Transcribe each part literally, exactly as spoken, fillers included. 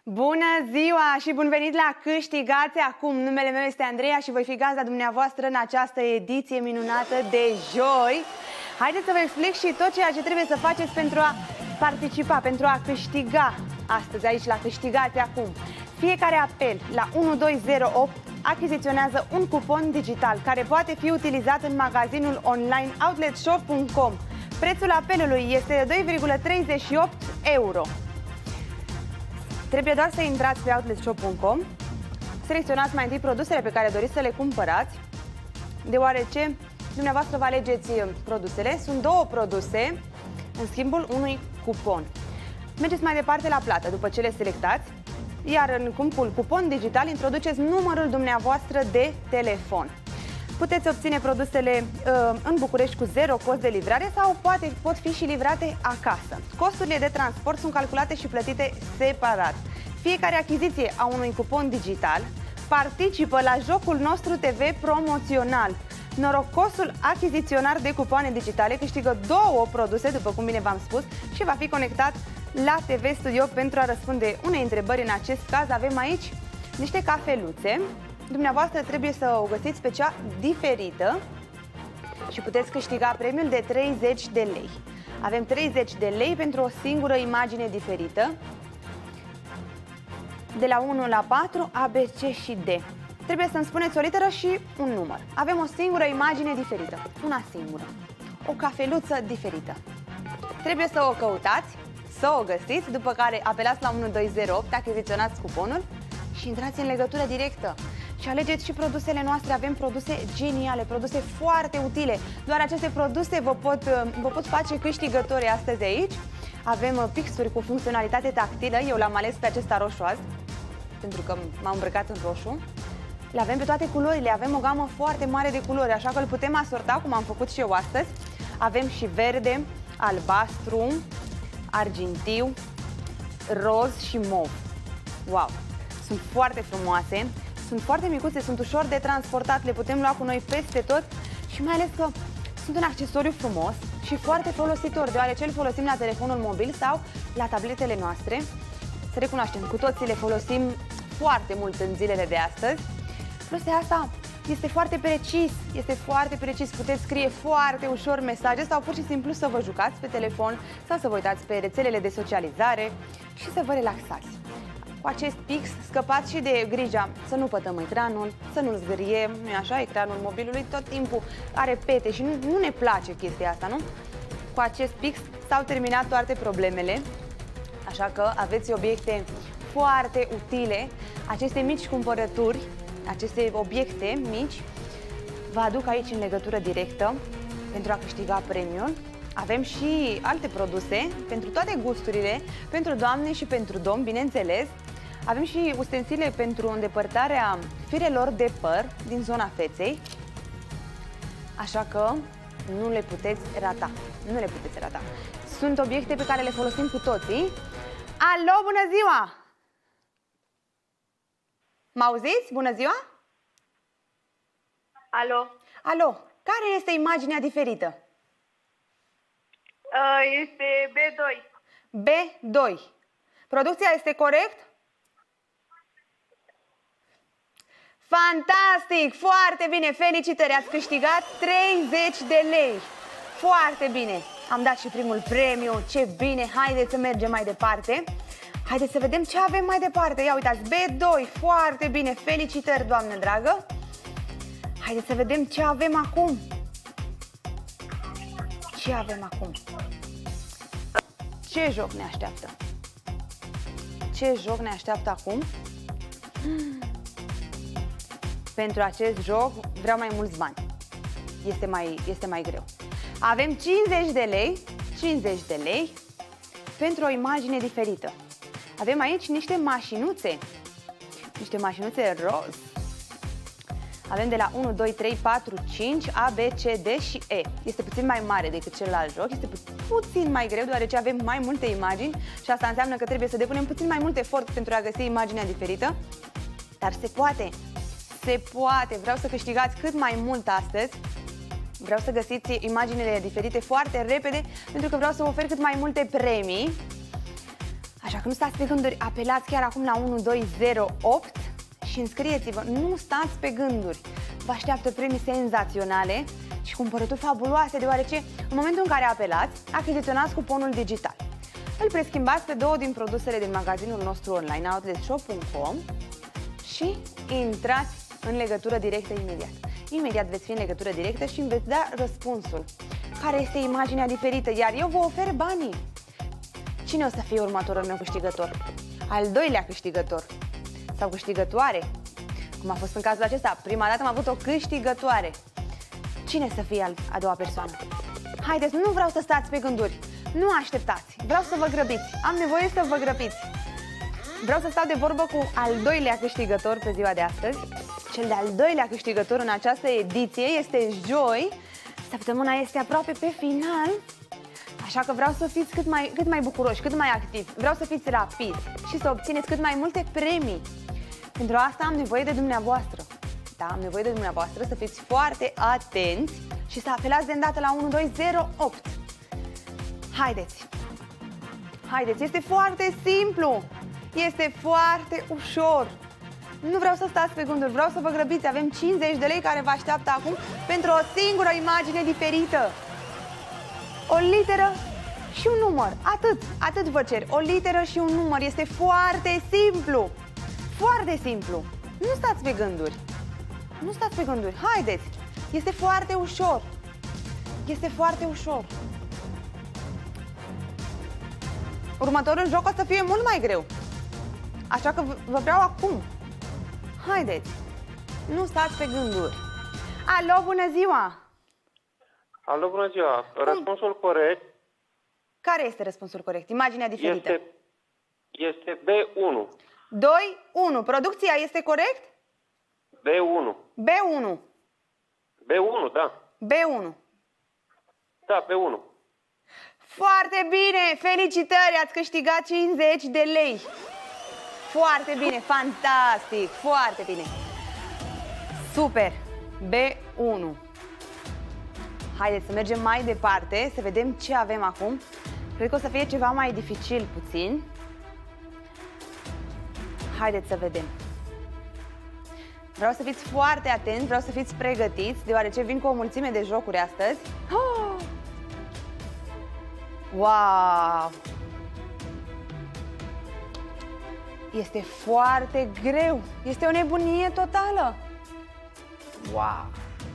Bună ziua și bun venit la Câștigați Acum! Numele meu este Andreea și voi fi gazda dumneavoastră în această ediție minunată de joi. Haideți să vă explic și tot ceea ce trebuie să faceți pentru a participa, pentru a câștiga astăzi aici la Câștigați Acum. Fiecare apel la unu doi zero opt achiziționează un cupon digital care poate fi utilizat în magazinul online outlet shop punct com. Prețul apelului este de doi virgulă treizeci și opt euro. Trebuie doar să intrați pe outlet shop punct com, selecționați mai întâi produsele pe care doriți să le cumpărați, deoarece dumneavoastră vă alegeți produsele. Sunt două produse în schimbul unui cupon. Mergeți mai departe la plată după ce le selectați, iar în cumpul cupon digital introduceți numărul dumneavoastră de telefon. Puteți obține produsele uh, în București cu zero cost de livrare sau poate, pot fi și livrate acasă. Costurile de transport sunt calculate și plătite separat. Fiecare achiziție a unui cupon digital participă la jocul nostru T V promoțional. Norocosul achiziționar de cupoane digitale câștigă două produse, după cum bine v-am spus, și va fi conectat la T V Studio pentru a răspunde unei întrebări. În acest caz avem aici niște cafeluțe. Dumneavoastră trebuie să o găsiți pe cea diferită și puteți câștiga premiul de treizeci de lei. Avem treizeci de lei pentru o singură imagine diferită, de la unu la patru, A, B, C și D. Trebuie să-mi spuneți o literă și un număr. Avem o singură imagine diferită, una singură, o cafeluță diferită. Trebuie să o căutați, să o găsiți, după care apelați la unu doi zero opt, achiziționați cuponul și intrați în legătură directă. Și alegeți și produsele noastre. Avem produse geniale, produse foarte utile. Doar aceste produse vă pot, vă pot face câștigători astăzi aici. Avem pixuri cu funcționalitate tactilă. Eu l-am ales pe acesta roșu azi, pentru că m-am îmbrăcat în roșu. Le avem pe toate culorile. Avem o gamă foarte mare de culori, așa că îl putem asorta cum am făcut și eu astăzi. Avem și verde, albastru, argintiu, roz și mov. Wow! Sunt foarte frumoase. Sunt foarte micuțe, sunt ușor de transportat, le putem lua cu noi peste tot și mai ales că sunt un accesoriu frumos și foarte folositor, deoarece îl folosim la telefonul mobil sau la tabletele noastre. Să recunoaștem, cu toții le folosim foarte mult în zilele de astăzi. Plus de asta, este foarte precis, este foarte precis, puteți scrie foarte ușor mesaje sau pur și simplu să vă jucați pe telefon sau să vă uitați pe rețelele de socializare și să vă relaxați. Cu acest pix scăpați și de grija să nu pătăm ecranul, să nu-l zgârie, nu-i așa? Ecranul mobilului tot timpul are pete și nu, nu ne place chestia asta, nu? Cu acest pix s-au terminat toate problemele, așa că aveți obiecte foarte utile. Aceste mici cumpărături, aceste obiecte mici, vă aduc aici în legătură directă pentru a câștiga premiul. Avem și alte produse pentru toate gusturile, pentru doamne și pentru domn, bineînțeles. Avem și ustensile pentru îndepărtarea firelor de păr din zona feței, așa că nu le puteți rata. Nu le puteți rata. Sunt obiecte pe care le folosim cu toții. Alo, bună ziua! Mă auziți? Bună ziua! Alo! Alo, care este imaginea diferită? Este B doi. B doi. Producția este corect? Fantastic! Foarte bine! Felicitări! Ați câștigat treizeci de lei! Foarte bine! Am dat și primul premiu. Ce bine! Haideți să mergem mai departe. Haideți să vedem ce avem mai departe. Ia uitați, B doi. Foarte bine! Felicitări, doamnă dragă! Haideți să vedem ce avem acum. Ce avem acum? Ce joc ne așteaptă? Ce joc ne așteaptă acum? Pentru acest joc vreau mai mulți bani. Este mai, este mai greu. Avem cincizeci de lei, cincizeci de lei pentru o imagine diferită. Avem aici niște mașinuțe. Niște mașinuțe roz. Avem de la unu, doi, trei, patru, cinci, A, B, C, D și E. Este puțin mai mare decât celălalt joc, este puțin mai greu, deoarece avem mai multe imagini și asta înseamnă că trebuie să depunem puțin mai mult efort pentru a găsi imaginea diferită. Dar se poate, se poate. Vreau să câștigați cât mai mult astăzi. Vreau să găsiți imaginile diferite foarte repede, pentru că vreau să vă ofer cât mai multe premii. Așa că nu stați pe gânduri, apelați chiar acum la unu doi zero opt și înscrieți-vă. Nu stați pe gânduri. Vă așteaptă premii senzaționale și cumpărături fabuloase, deoarece în momentul în care apelați, achiziționați cuponul digital. Îl preschimbați pe două din produsele din magazinul nostru online, outlet shop punct com, și intrați în legătură directă imediat. Imediat veți fi în legătură directă și îmi veți da răspunsul. Care este imaginea diferită? Iar eu vă ofer banii. Cine o să fie următorul meu câștigător? Al doilea câștigător? Sau câștigătoare? Cum a fost în cazul acesta, prima dată am avut o câștigătoare. Cine să fie a doua persoană? Haideți, nu vreau să stați pe gânduri. Nu așteptați. Vreau să vă grăbiți. Am nevoie să vă grăbiți. Vreau să stau de vorbă cu al doilea câștigător pe ziua de astăzi. Cel de-al doilea câștigător în această ediție este joi. Săptămâna este aproape pe final. Așa că vreau să fiți cât mai, cât mai bucuroși, cât mai activi. Vreau să fiți rapizi și să obțineți cât mai multe premii. Pentru asta am nevoie de dumneavoastră. Da, am nevoie de dumneavoastră să fiți foarte atenți și să apelați de îndată la unu doi zero opt. Haideți! Haideți, este foarte simplu! Este foarte ușor! Nu vreau să stați pe gânduri, vreau să vă grăbiți. Avem cincizeci de lei care vă așteaptă acum pentru o singură imagine diferită. O literă și un număr. Atât, atât vă cer. O literă și un număr. Este foarte simplu. Foarte simplu. Nu stați pe gânduri. Nu stați pe gânduri. Haideți. Este foarte ușor. Este foarte ușor. Următorul joc o să fie mult mai greu. Așa că vă vreau acum. Haideți. Nu stați pe gânduri. Alo, bună ziua! Alo, bună ziua! Răspunsul corect... Care este răspunsul corect? Imaginea diferită. Este, este B unu. doi unu. Producția este corect? B unu. B unu. B unu, da. B unu. Da, B unu. Foarte bine! Felicitări! Ați câștigat cincizeci de lei. Foarte bine! Fantastic! Foarte bine! Super! B unu. Haideți să mergem mai departe, să vedem ce avem acum. Cred că o să fie ceva mai dificil puțin. Haideți să vedem. Vreau să fiți foarte atenți, vreau să fiți pregătiți, deoarece vin cu o mulțime de jocuri astăzi. Oh! Wow! Este foarte greu. Este o nebunie totală. Wow!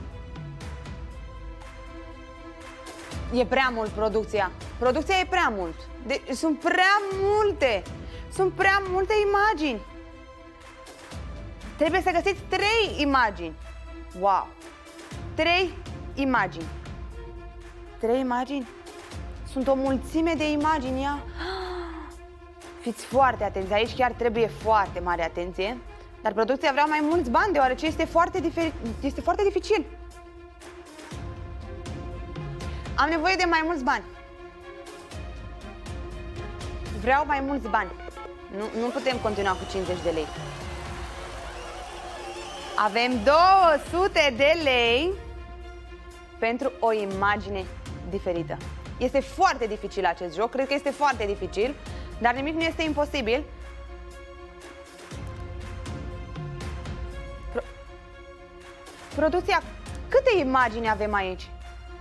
E prea mult producția. Producția e prea mult. De sunt prea multe. Sunt prea multe imagini. Trebuie să găsiți trei imagini. Wow! Trei imagini. Trei imagini? Sunt o mulțime de imagini. Ia. Fiți foarte atenți. Aici chiar trebuie foarte mare atenție. Dar producția vrea mai mulți bani, deoarece este foarte, diferit, este foarte dificil. Am nevoie de mai mulți bani. Vreau mai mulți bani. Nu, nu putem continua cu cincizeci de lei. Avem două sute de lei pentru o imagine diferită. Este foarte dificil acest joc, cred că este foarte dificil, dar nimic nu este imposibil. Pro... Producția, câte imagini avem aici?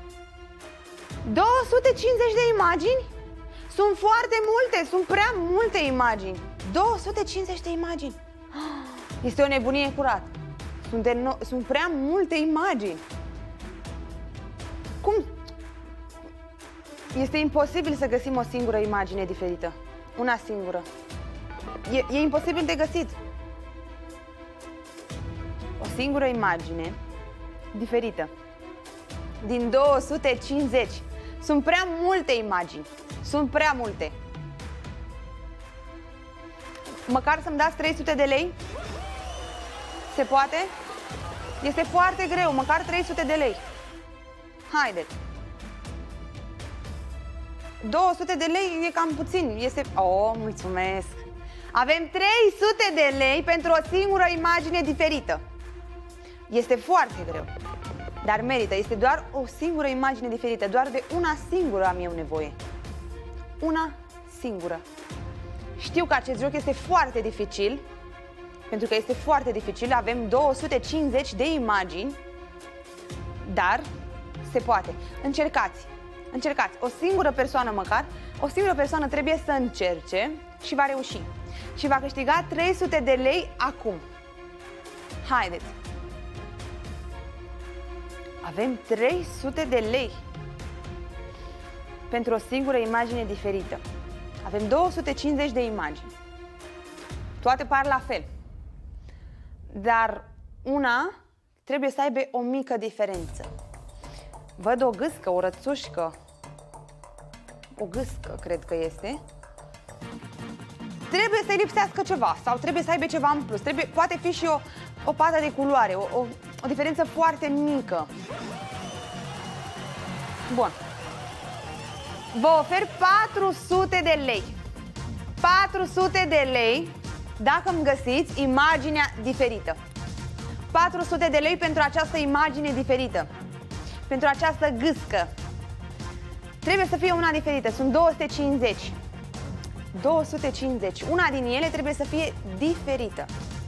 două sute cincizeci de imagini? Sunt foarte multe, sunt prea multe imagini. două sute cincizeci de imagini. Este o nebunie curat. Sunt, de no sunt prea multe imagini. Cum? Este imposibil să găsim o singură imagine diferită. Una singură. E, e imposibil de găsit. O singură imagine diferită. Din două sute cincizeci. Sunt prea multe imagini. Sunt prea multe. Măcar să-mi dați trei sute de lei? Se poate? Este foarte greu, măcar trei sute de lei. Haideți. două sute de lei e cam puțin. Este... Oh, mulțumesc. Avem trei sute de lei pentru o singură imagine diferită. Este foarte greu, dar merită. Este doar o singură imagine diferită. Doar de una singură am eu nevoie. Una singură. Știu că acest joc este foarte dificil, pentru că este foarte dificil, avem două sute cincizeci de imagini, dar se poate. Încercați, încercați, o singură persoană măcar, o singură persoană trebuie să încerce și va reuși. Și va câștiga trei sute de lei acum. Haideți! Avem trei sute de lei pentru o singură imagine diferită. Avem două sute cincizeci de imagini. Toate par la fel. Dar una trebuie să aibă o mică diferență. Văd o gâscă, o rățușcă. O gâscă, cred că este. Trebuie să-i lipsească ceva sau trebuie să aibă ceva în plus. Trebuie, poate fi și o, o pată de culoare, o, o, o diferență foarte mică. Bun. Vă ofer patru sute de lei. patru sute de lei dacă îmi găsiți imaginea diferită. patru sute de lei pentru această imagine diferită. Pentru această gâscă. Trebuie să fie una diferită. Sunt două sute cincizeci. două sute cincizeci. Una din ele trebuie să fie diferită.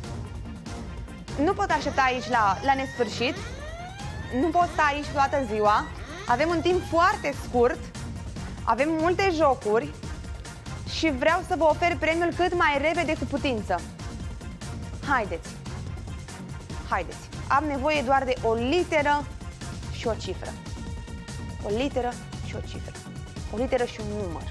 Nu pot aștepta aici la, la nesfârșit. Nu pot sta aici toată ziua. Avem un timp foarte scurt. Avem multe jocuri. Și vreau să vă ofer premiul cât mai repede cu putință. Haideți. Haideți. Am nevoie doar de o literă și o cifră. O literă și o cifră. O literă și un număr.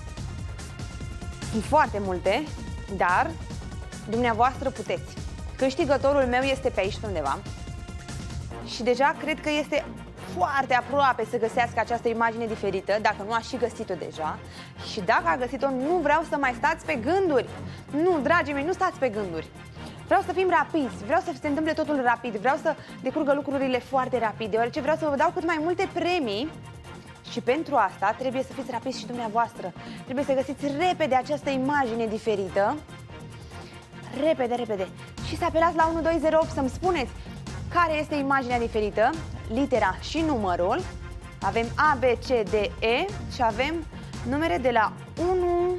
Sunt foarte multe, dar dumneavoastră puteți. Câștigătorul meu este pe aici undeva și deja cred că este foarte aproape să găsească această imagine diferită, dacă nu a și găsit-o deja. Și dacă a găsit-o, nu vreau să mai stați pe gânduri. Nu, dragii mei, nu stați pe gânduri. Vreau să fim rapizi, vreau să se întâmple totul rapid, vreau să decurgă lucrurile foarte rapid, deoarece vreau să vă dau cât mai multe premii. Și pentru asta trebuie să fiți rapizi și dumneavoastră. Trebuie să găsiți repede această imagine diferită. Repede, repede. Și să apelați la unu doi zero opt să-mi spuneți care este imaginea diferită, litera și numărul. Avem A, B, C, D, E și avem numere de la unu...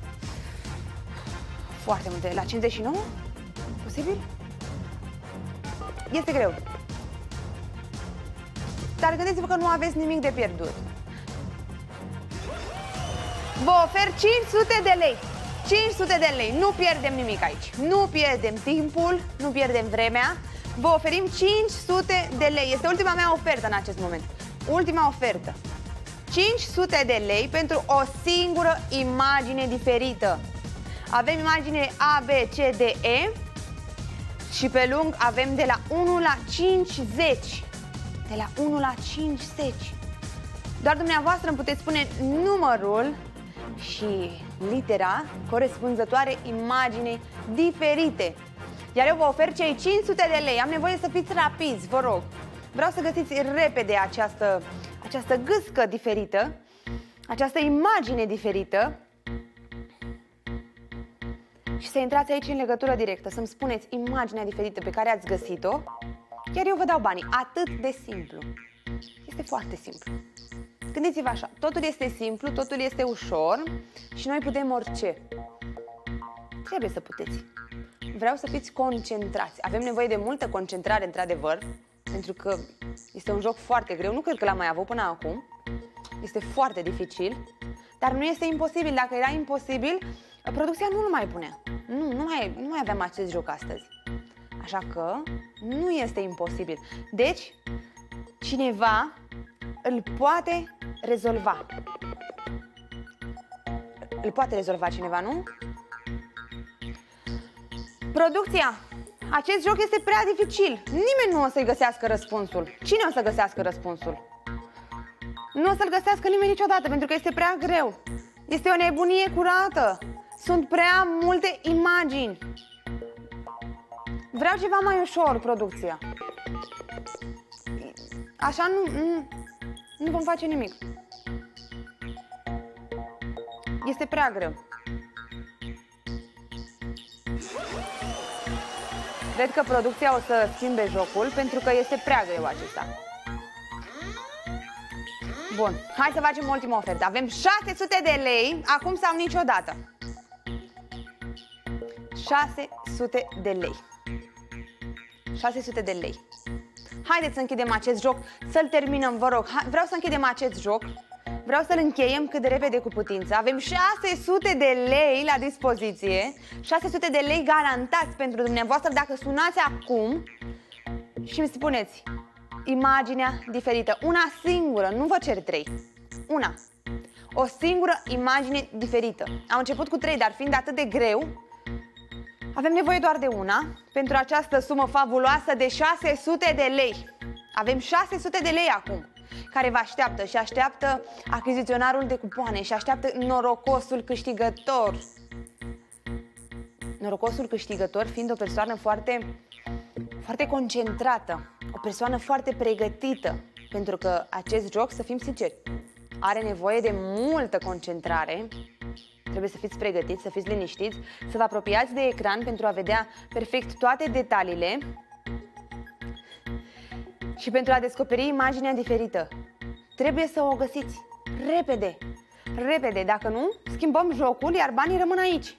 Foarte multe. La cincizeci și nouă? Posibil? Este greu. Dar gândiți-vă că nu aveți nimic de pierdut. Vă ofer cinci sute de lei. cinci sute de lei. Nu pierdem nimic aici. Nu pierdem timpul, nu pierdem vremea. Vă oferim cinci sute de lei. Este ultima mea ofertă în acest moment. Ultima ofertă. cinci sute de lei pentru o singură imagine diferită. Avem imagine A, B, C, D, E și pe lung avem de la unu la cincizeci. De la unu la cincizeci. Doar dumneavoastră îmi puteți spune numărul și litera corespunzătoare imaginei diferite. Iar eu vă ofer cei cinci sute de lei. Am nevoie să fiți rapizi, vă rog. Vreau să găsiți repede această, această gâscă diferită, această imagine diferită și să intrați aici în legătură directă, să-mi spuneți imaginea diferită pe care ați găsit-o, iar eu vă dau banii. Atât de simplu. Este foarte simplu. Gândiți-vă așa, totul este simplu, totul este ușor și noi putem orice. Trebuie să puteți. Vreau să fiți concentrați. Avem nevoie de multă concentrare, într-adevăr, pentru că este un joc foarte greu. Nu cred că l-am mai avut până acum. Este foarte dificil, dar nu este imposibil. Dacă era imposibil, producția nu-l mai punea. Nu, nu mai, nu mai aveam acest joc astăzi. Așa că nu este imposibil. Deci, cineva îl poate rezolva. Îl poate rezolva cineva, nu? Producția, acest joc este prea dificil. Nimeni nu o să-i găsească răspunsul. Cine o să găsească răspunsul? Nu o să-l găsească nimeni niciodată, pentru că este prea greu. Este o nebunie curată. Sunt prea multe imagini. Vreau ceva mai ușor, producția. Așa nu, nu, nu vom face nimic. Este prea greu. Cred că producția o să schimbe jocul, pentru că este prea greu acesta. Bun, hai să facem ultima ofertă. Avem șase sute de lei, acum sau niciodată. șase sute de lei. șase sute de lei. Haideți să închidem acest joc, să-l terminăm, vă rog. Ha vreau să închidem acest joc. Vreau să-l încheiem cât de repede cu putință. Avem șase sute de lei la dispoziție. șase sute de lei garantați pentru dumneavoastră dacă sunați acum și îmi spuneți imaginea diferită. Una singură, nu vă cer trei. Una. O singură imagine diferită. Am început cu trei, dar fiind atât de greu, avem nevoie doar de una pentru această sumă fabuloasă de șase sute de lei. Avem șase sute de lei acum, care vă așteaptă și așteaptă achiziționarul de cupoane și așteaptă norocosul câștigător. Norocosul câștigător fiind o persoană foarte, foarte concentrată, o persoană foarte pregătită, pentru că acest joc, să fim sinceri, are nevoie de multă concentrare. Trebuie să fiți pregătiți, să fiți liniștiți, să vă apropiați de ecran pentru a vedea perfect toate detaliile și pentru a descoperi imaginea diferită. Trebuie să o găsiți repede, repede, dacă nu, schimbăm jocul, iar banii rămân aici.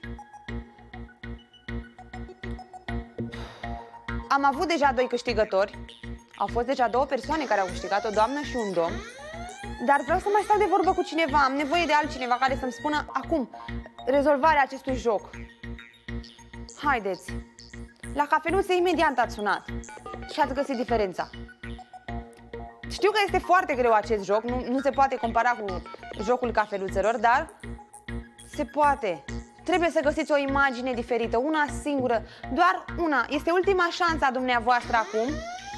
Am avut deja doi câștigători, au fost deja două persoane care au câștigat, o doamnă și un domn. Dar vreau să mai stau de vorbă cu cineva, am nevoie de altcineva care să-mi spună acum rezolvarea acestui joc. Haideți! La cafeluță imediat ați sunat și ați găsit diferența. Știu că este foarte greu acest joc, nu, nu se poate compara cu jocul cafeluțelor, dar se poate. Trebuie să găsiți o imagine diferită, una singură, doar una. Este ultima șansă a dumneavoastră acum.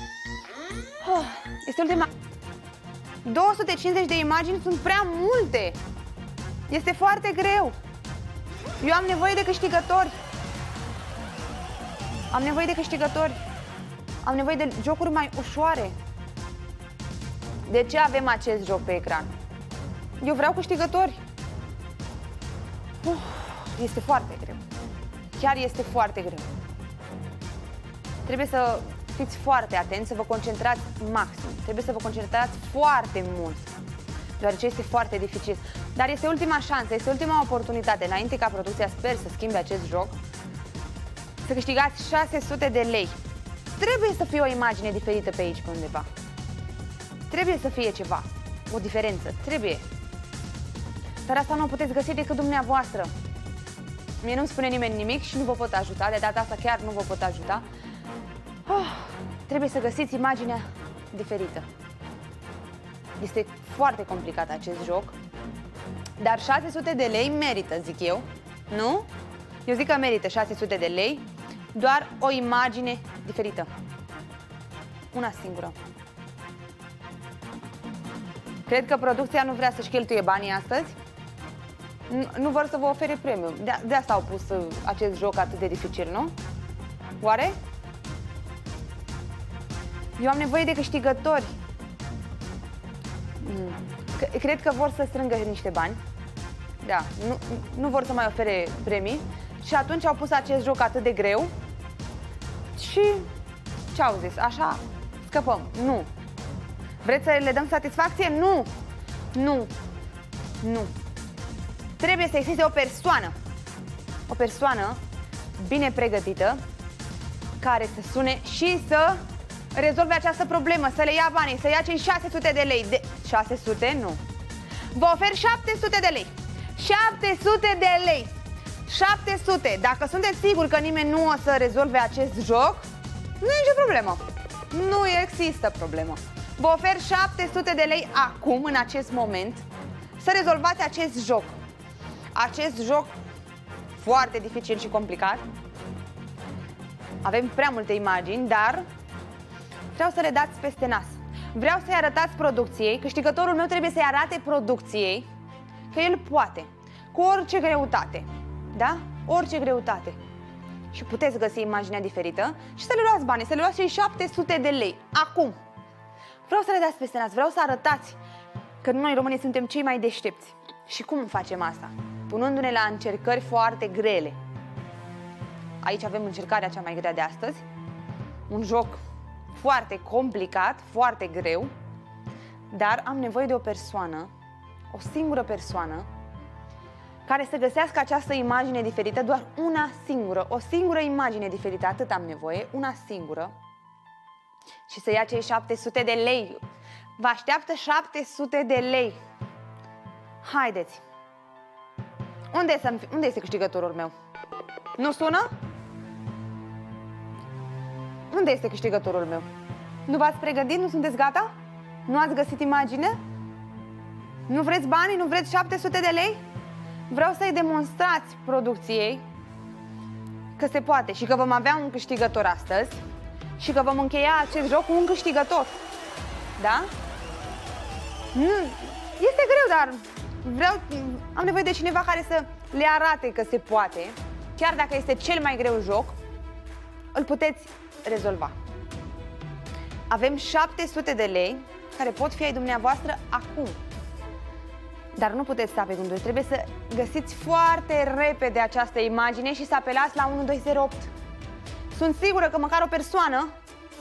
Este ultima... două sute cincizeci de imagini sunt prea multe. Este foarte greu. Eu am nevoie de câștigători. Am nevoie de câștigători. Am nevoie de jocuri mai ușoare. De ce avem acest joc pe ecran? Eu vreau câștigători. Uf, este foarte greu. Chiar este foarte greu. Trebuie să fiți foarte atenți, să vă concentrați maxim. Trebuie să vă concentrați foarte mult, deoarece este foarte dificil. Dar este ultima șansă, este ultima oportunitate, înainte ca producția, sper, să schimbe acest joc, să câștigați șase sute de lei. Trebuie să fie o imagine diferită pe aici, pe undeva. Trebuie să fie ceva, o diferență, trebuie. Dar asta nu o puteți găsi decât dumneavoastră. Mie nu-mi spune nimeni nimic și nu vă pot ajuta, de data asta chiar nu vă pot ajuta. Oh, trebuie să găsiți imaginea diferită. Este foarte complicat acest joc, dar șase sute de lei merită, zic eu, nu? Eu zic că merită șase sute de lei, doar o imagine diferită. Una singură. Cred că producția nu vrea să-și cheltuie banii astăzi. Nu vor să vă ofere premiu. De, de asta au pus acest joc atât de dificil, nu? Oare? Eu am nevoie de câștigători. Cred că vor să strângă niște bani. Da, nu, nu vor să mai ofere premii. Și atunci au pus acest joc atât de greu. Și ce au zis? Așa, scăpăm. Nu. Vreți să le dăm satisfacție? Nu. Nu. Nu. Trebuie să existe o persoană. O persoană bine pregătită care să sune și să rezolve această problemă, să le ia banii, să ia cei șase sute de lei. De... șase sute? Nu. Vă ofer șapte sute de lei. șapte sute de lei. șapte sute. Dacă sunteți siguri că nimeni nu o să rezolve acest joc, nu e nicio problemă. Nu există problemă. Vă ofer șapte sute de lei acum, în acest moment, să rezolvați acest joc. Acest joc foarte dificil și complicat. Avem prea multe imagini, dar vreau să le dați peste nas. Vreau să-i arătați producției, câștigătorul meu trebuie să-i arate producției că el poate, cu orice greutate, da? Orice greutate. Și puteți găsi imaginea diferită și să le luați bani, să le luați cei șapte sute de lei, acum. Vreau să le dați peste nas, vreau să arătați că noi românii suntem cei mai deștepți. Și cum facem asta? Punându-ne la încercări foarte grele. Aici avem încercarea cea mai grea de astăzi. Un joc foarte complicat, foarte greu, dar am nevoie de o persoană, o singură persoană, care să găsească această imagine diferită, doar una singură, o singură imagine diferită, atât am nevoie, una singură, și să ia cei șapte sute de lei. Vă așteaptă șapte sute de lei. Haideți! Unde este, unde este câștigătorul meu? Nu sună? Unde este câștigătorul meu? Nu v-ați pregătit? Nu sunteți gata? Nu ați găsit imagine? Nu vreți banii? Nu vreți șapte sute de lei? Vreau să-i demonstrați producției că se poate și că vom avea un câștigător astăzi și că vom încheia acest joc cu un câștigător. Da? Nu, este greu, dar vreau, am nevoie de cineva care să le arate că se poate. Chiar dacă este cel mai greu joc, îl puteți rezolva. Avem șapte sute de lei care pot fi ai dumneavoastră acum. Dar nu puteți sta pe gânduri, trebuie să găsiți foarte repede această imagine și să apelați la unu doi zero opt. Sunt sigură că măcar o persoană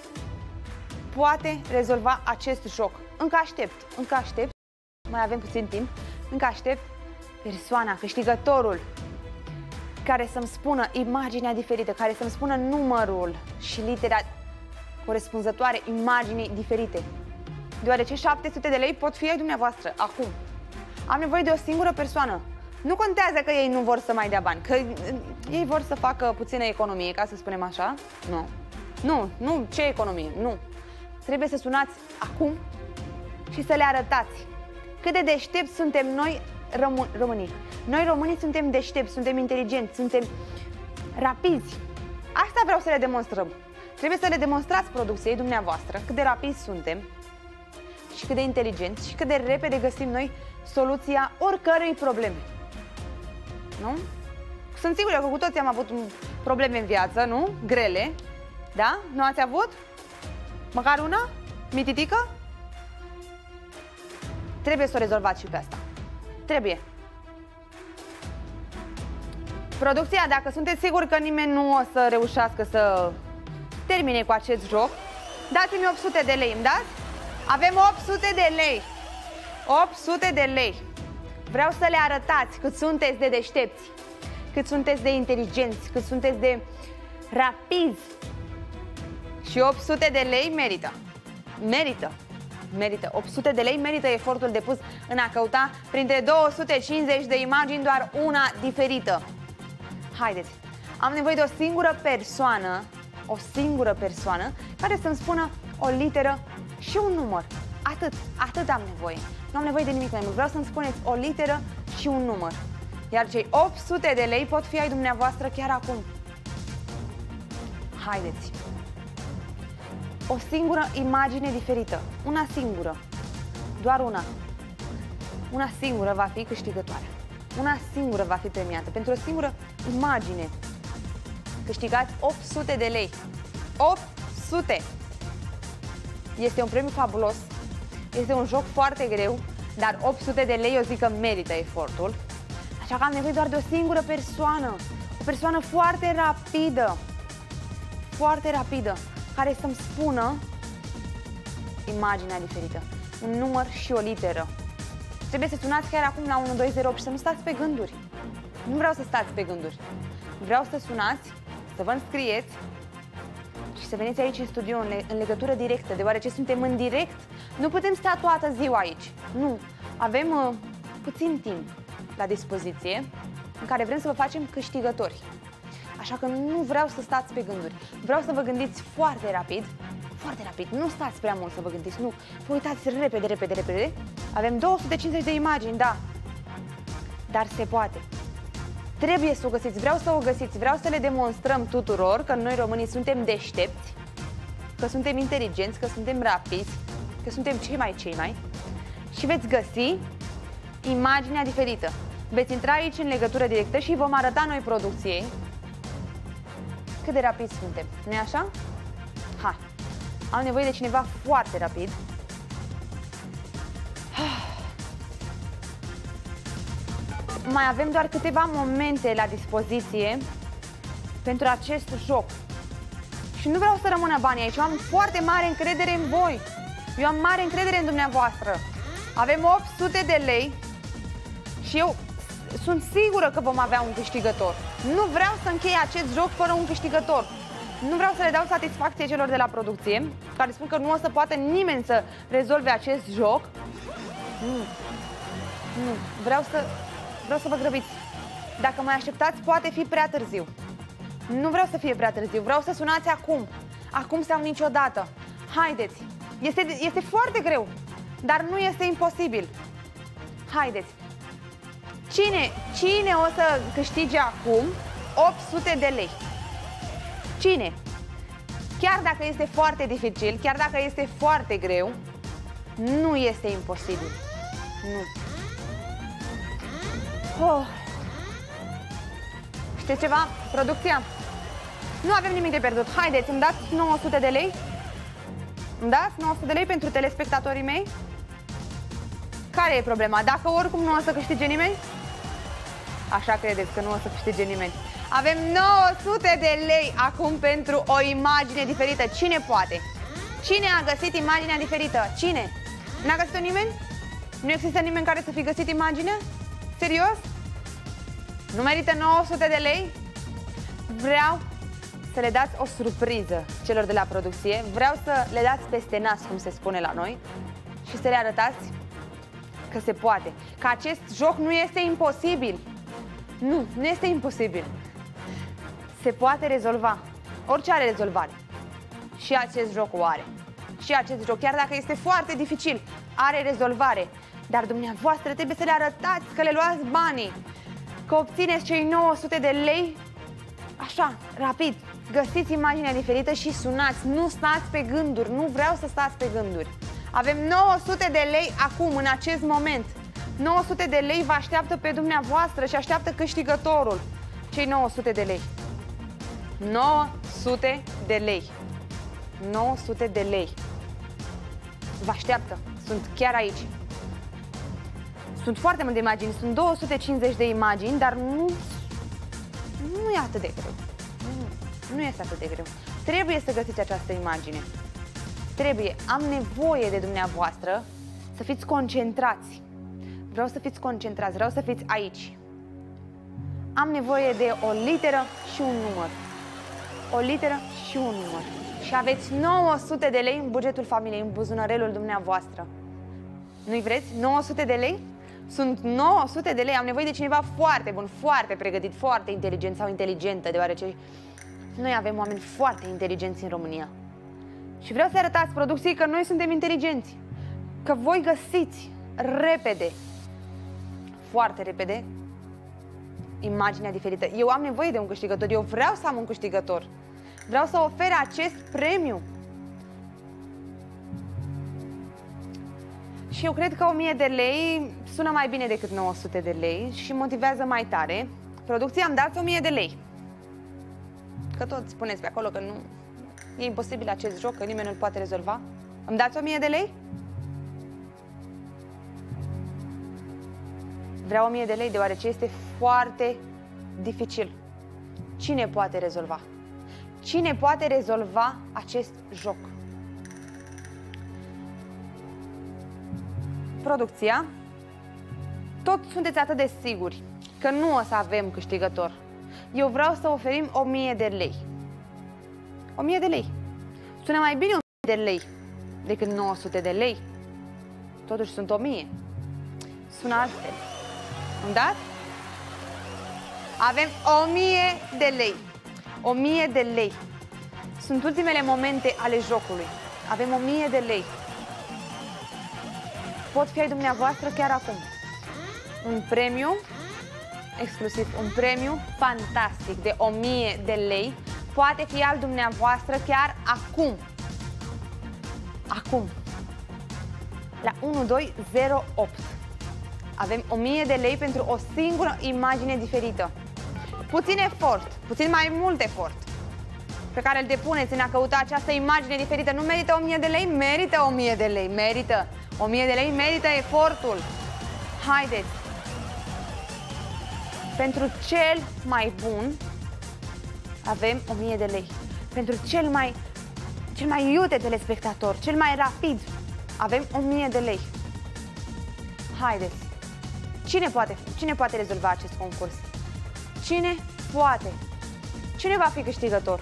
poate rezolva acest joc. Încă aștept, încă aștept, mai avem puțin timp, încă aștept persoana, câștigătorul, care să-mi spună imaginea diferită, care să-mi spună numărul și litera corespunzătoare imaginii diferite. Deoarece șapte sute de lei pot fi ai dumneavoastră acum. Am nevoie de o singură persoană. Nu contează că ei nu vor să mai dea bani, că ei vor să facă puțină economie, ca să spunem așa. Nu. Nu, nu, ce economie? Nu. Trebuie să sunați acum și să le arătați cât de deștepți suntem noi românii. Noi românii suntem deștepți, suntem inteligenți, suntem rapizi. Asta vreau să le demonstrăm. Trebuie să le demonstrați producției dumneavoastră cât de rapizi suntem și cât de inteligenți și cât de repede găsim noi soluția oricărei probleme. Nu? Sunt sigură că cu toții am avut probleme în viață, nu? Grele. Da? Nu ați avut? Măcar una? Mititică? Trebuie să o rezolvați și pe asta. Trebuie. Producția, dacă sunteți siguri că nimeni nu o să reușească să termine cu acest joc, dați-mi opt sute de lei, îmi dați? Avem opt sute de lei. opt sute de lei. Vreau să le arătați cât sunteți de deștepți, cât sunteți de inteligenți, cât sunteți de rapizi. Și opt sute de lei merită. Merită. Merită. opt sute de lei merită efortul depus în a căuta printre două sute cincizeci de imagini doar una diferită. Haideți. Am nevoie de o singură persoană, o singură persoană care să-mi spună o literă și un număr. Atât. Atât am nevoie. Nu am nevoie de nimic mai mult. Vreau să-mi spuneți o literă și un număr. Iar cei opt sute de lei pot fi ai dumneavoastră chiar acum. Haideți. O singură imagine diferită. Una singură. Doar una. Una singură va fi câștigătoarea. Una singură va fi premiată. Pentru o singură imagine câștigați opt sute de lei. opt sute! Este un premiu fabulos. Este un joc foarte greu, dar opt sute de lei eu zic că merită efortul. Așa că am nevoie doar de o singură persoană. O persoană foarte rapidă. Foarte rapidă. Care să-mi spună imaginea diferită. Un număr și o literă. Trebuie să sunați chiar acum la unu doi zero opt și să nu stați pe gânduri. Nu vreau să stați pe gânduri. Vreau să sunați, să vă înscrieți și să veniți aici în studio în, în legătură directă, deoarece suntem în direct. Nu putem sta toată ziua aici. Nu. Avem uh, puțin timp la dispoziție în care vrem să vă facem câștigători. Așa că nu vreau să stați pe gânduri. Vreau să vă gândiți foarte rapid, foarte rapid. Nu stați prea mult să vă gândiți, nu. Vă uitați repede, repede, repede. Avem două sute cincizeci de imagini, da. Dar se poate. Trebuie să o găsiți, vreau să o găsiți, vreau să le demonstrăm tuturor că noi românii suntem deștepți, că suntem inteligenți, că suntem rapizi, că suntem cei mai cei mai și veți găsi imaginea diferită. Veți intra aici în legătură directă și vom arăta noi producției cât de rapizi suntem. Nu-i așa? Hai! Am nevoie de cineva foarte rapid. Mai avem doar câteva momente la dispoziție pentru acest joc. Și nu vreau să rămână banii aici. Eu am foarte mare încredere în voi. Eu am mare încredere în dumneavoastră. Avem opt sute de lei și eu sunt sigură că vom avea un câștigător. Nu vreau să închei acest joc fără un câștigător. Nu vreau să le dau satisfacție celor de la producție, care spun că nu o să poată nimeni să rezolve acest joc. Nu. Nu. Vreau să, vreau să vă grăbiți. Dacă mai așteptați, poate fi prea târziu. Nu vreau să fie prea târziu. Vreau să sunați acum. Acum sau niciodată. Haideți. Este, este foarte greu, dar nu este imposibil. Haideți. Cine, cine o să câștige acum opt sute de lei? Cine? Chiar dacă este foarte dificil, chiar dacă este foarte greu, nu este imposibil. Nu. Oh. Știți ceva? Producția? Nu avem nimic de pierdut. Haideți, îmi dați nouă sute de lei? Îmi dați nouă sute de lei pentru telespectatorii mei? Care e problema? Dacă oricum nu o să câștige nimeni? Așa credeți că nu o să câștige nimeni. Avem nouă sute de lei acum pentru o imagine diferită. Cine poate? Cine a găsit imaginea diferită? Cine? N-a găsit-o nimeni? Nu există nimeni care să fi găsit imaginea? Serios? Nu merită nouă sute de lei? Vreau să le dați o surpriză celor de la producție. Vreau să le dați peste nas, cum se spune la noi, și să le arătați că se poate. Că acest joc nu este imposibil. Nu, nu este imposibil. Se poate rezolva. Orice are rezolvare. Și acest joc o are. Și acest joc, chiar dacă este foarte dificil, are rezolvare. Dar dumneavoastră trebuie să le arătați că le luați banii, că obțineți cei nouă sute de lei. Așa, rapid. Găsiți imaginea diferită și sunați. Nu stați pe gânduri. Nu vreau să stați pe gânduri. Avem nouă sute de lei acum, în acest moment. nouă sute de lei vă așteaptă pe dumneavoastră și așteaptă câștigătorul. Cei nouă sute de lei. nouă sute de lei. nouă sute de lei. Vă așteaptă. Sunt chiar aici. Sunt foarte multe imagini. Sunt două sute cincizeci de imagini, dar nu, nu e atât de greu. Nu, nu este atât de greu. Trebuie să găsiți această imagine. Trebuie. Am nevoie de dumneavoastră să fiți concentrați. Vreau să fiți concentrați. Vreau să fiți aici. Am nevoie de o literă și un număr. O literă și un număr. Și aveți nouă sute de lei în bugetul familiei, în buzunărelul dumneavoastră. Nu-i vreți? nouă sute de lei? Sunt nouă sute de lei. Am nevoie de cineva foarte bun, foarte pregătit, foarte inteligent sau inteligentă, deoarece noi avem oameni foarte inteligenți în România. Și vreau să arătați producției că noi suntem inteligenți. Că voi găsiți repede, foarte repede, imaginea diferită. Eu am nevoie de un câștigător. Eu vreau să am un câștigător. Vreau să ofer acest premiu. Și eu cred că o mie de lei sună mai bine decât nouă sute de lei și motivează mai tare. Producția, îmi dați o mie de lei. Că tot spuneți pe acolo că nu e imposibil acest joc, că nimeni nu-l poate rezolva. Îmi dați o mie de lei? Vreau o mie de lei deoarece este foarte dificil. Cine poate rezolva? Cine poate rezolva acest joc? Producția, tot sunteți atât de siguri că nu o să avem câștigător. Eu vreau să oferim o mie de lei. o mie de lei. Sună mai bine o mie de lei decât nouă sute de lei. Totuși sunt o mie. Sună altfel. Îmi dați? Avem o mie de lei. o mie de lei. Sunt ultimele momente ale jocului. Avem o mie de lei. Pot fi ai dumneavoastră chiar acum. Un premiu exclusiv, un premiu fantastic de o mie de lei poate fi al dumneavoastră chiar acum. Acum. La unu doi zero opt. Avem o mie de lei pentru o singură imagine diferită. Puțin efort, puțin mai mult efort pe care îl depuneți în a căuta această imagine diferită. Nu merită o mie de lei? Merită o mie de lei, merită. o mie de lei merită efortul. Haideți! Pentru cel mai bun avem o mie de lei. Pentru cel mai, cel mai iute telespectator, cel mai rapid, avem o mie de lei. Haideți! Cine poate, cine poate rezolva acest concurs? Cine poate? Cine va fi câștigător?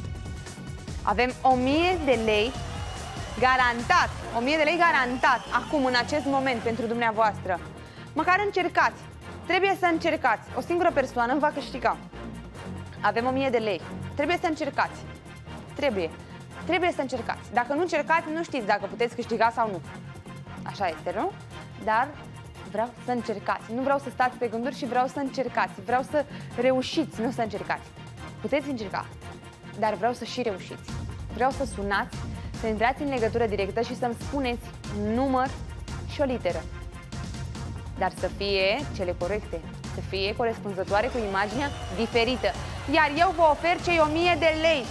Avem o mie de lei garantat, o mie de lei garantat acum, în acest moment, pentru dumneavoastră. Măcar încercați. Trebuie să încercați. O singură persoană va câștiga. Avem o mie de lei. Trebuie să încercați. Trebuie. Trebuie să încercați. Dacă nu încercați, nu știți dacă puteți câștiga sau nu. Așa este, nu? Dar vreau să încercați. Nu vreau să stați pe gânduri și vreau să încercați. Vreau să reușiți, nu să încercați. Puteți încerca, dar vreau să și reușiți. Vreau să sunați, să intrați în legătură directă și să-mi spuneți un număr și o literă. Dar să fie cele corecte, să fie corespunzătoare cu imaginea diferită. Iar eu vă ofer cei o mie de lei.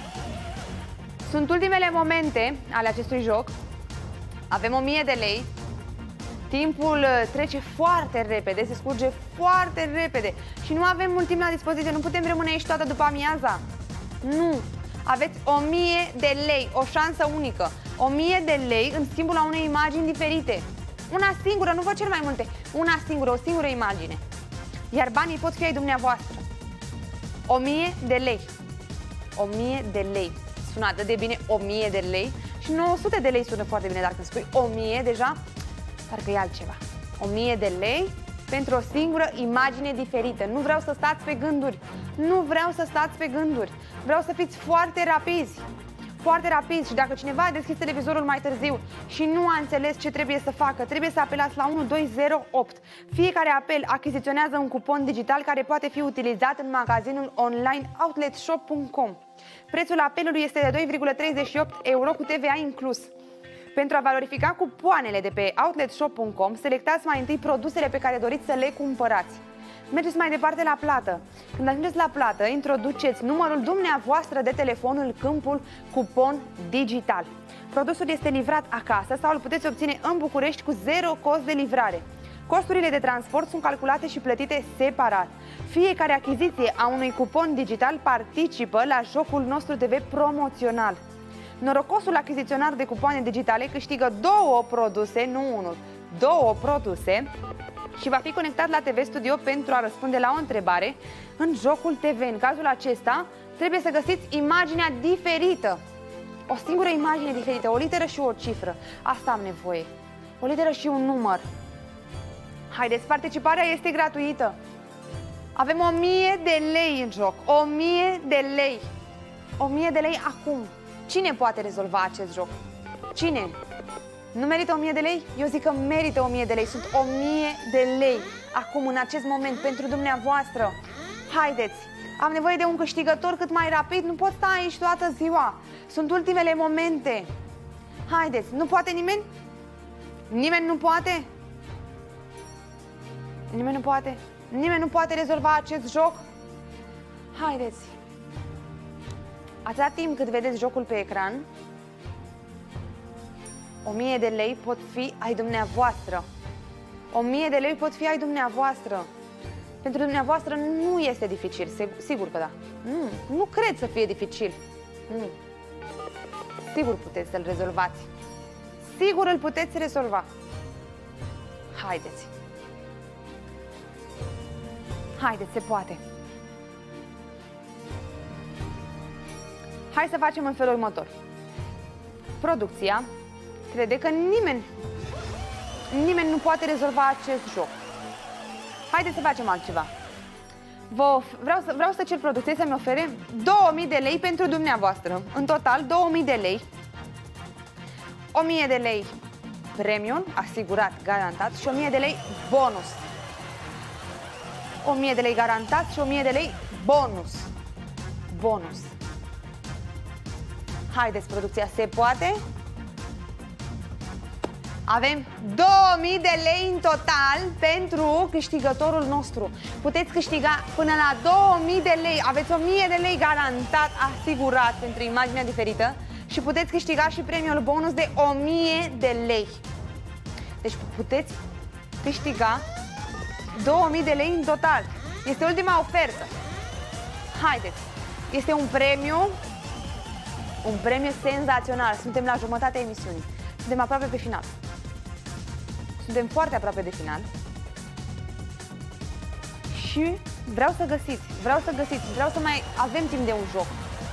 Sunt ultimele momente ale acestui joc. Avem o mie de lei. Timpul trece foarte repede, se scurge foarte repede și nu avem mult timp la dispoziție, nu putem rămâne aici toată după amiaza. Nu! Aveți o mie de lei, o șansă unică. o mie de lei în schimbul la unei imagini diferite. Una singură, nu vă cer mai multe. Una singură, o singură imagine. Iar banii pot fi ai dumneavoastră. o mie de lei. o mie de lei. Sună atât de bine, o mie de lei. Și nouă sute de lei sună foarte bine, dar când spui o mie, deja parcă e altceva. o mie de lei pentru o singură imagine diferită. Nu vreau să stați pe gânduri. Nu vreau să stați pe gânduri. Vreau să fiți foarte rapizi. Foarte rapizi. Și dacă cineva a deschis televizorul mai târziu și nu a înțeles ce trebuie să facă, trebuie să apelați la unu doi zero opt. Fiecare apel achiziționează un cupon digital care poate fi utilizat în magazinul online outlet shop punct com. Prețul apelului este de doi virgulă treizeci și opt euro cu T V A inclus. Pentru a valorifica cupoanele de pe outlet shop punct com, selectați mai întâi produsele pe care doriți să le cumpărați. Mergeți mai departe la plată. Când ajungeți la plată, introduceți numărul dumneavoastră de telefon în câmpul cupon digital. Produsul este livrat acasă sau îl puteți obține în București cu zero cost de livrare. Costurile de transport sunt calculate și plătite separat. Fiecare achiziție a unui cupon digital participă la jocul nostru T V promoțional. Norocosul achiziționar de cupoane digitale câștigă două produse, nu unul, două produse și va fi conectat la T V Studio pentru a răspunde la o întrebare în jocul T V. În cazul acesta, trebuie să găsiți imaginea diferită. O singură imagine diferită, o literă și o cifră. Asta am nevoie. O literă și un număr. Haideți, participarea este gratuită. Avem o mie de lei în joc. O mie de lei. O mie de lei acum. Cine poate rezolva acest joc? Cine? Nu merită o mie de lei? Eu zic că merită o mie de lei. Sunt o mie de lei acum, în acest moment, pentru dumneavoastră. Haideți! Am nevoie de un câștigător cât mai rapid. Nu pot sta aici toată ziua. Sunt ultimele momente. Haideți! Nu poate nimeni? Nimeni nu poate? Nimeni nu poate? Nimeni nu poate rezolva acest joc? Haideți! Atâta timp cât vedeți jocul pe ecran, o mie de lei pot fi ai dumneavoastră. O mie de lei pot fi ai dumneavoastră. Pentru dumneavoastră nu este dificil, sigur că da. Nu, nu cred să fie dificil. Nu. Sigur puteți să-l rezolvați. Sigur îl puteți rezolva. Haideți. Haideți, se poate. Hai să facem în felul următor. Producția crede că nimeni, nimeni nu poate rezolva acest joc. Haideți să facem altceva. Vă, vreau, să, vreau să cer producției să-mi ofere două mii de lei pentru dumneavoastră. În total, două mii de lei. o mie de lei premium, asigurat, garantat, și o mie de lei bonus. o mie de lei garantat și o mie de lei bonus. Bonus. Haideți, producția, se poate? Avem două mii de lei în total pentru câștigătorul nostru. Puteți câștiga până la două mii de lei. Aveți o mie de lei garantat, asigurat, pentru imaginea diferită. Și puteți câștiga și premiul bonus de o mie de lei. Deci puteți câștiga două mii de lei în total. Este ultima ofertă. Haideți. Este un premiu, un premiu senzațional. Suntem la jumătatea emisiunii. Suntem aproape pe final. Suntem foarte aproape de final. Și vreau să găsiți, vreau să găsiți, vreau să mai avem timp de un joc.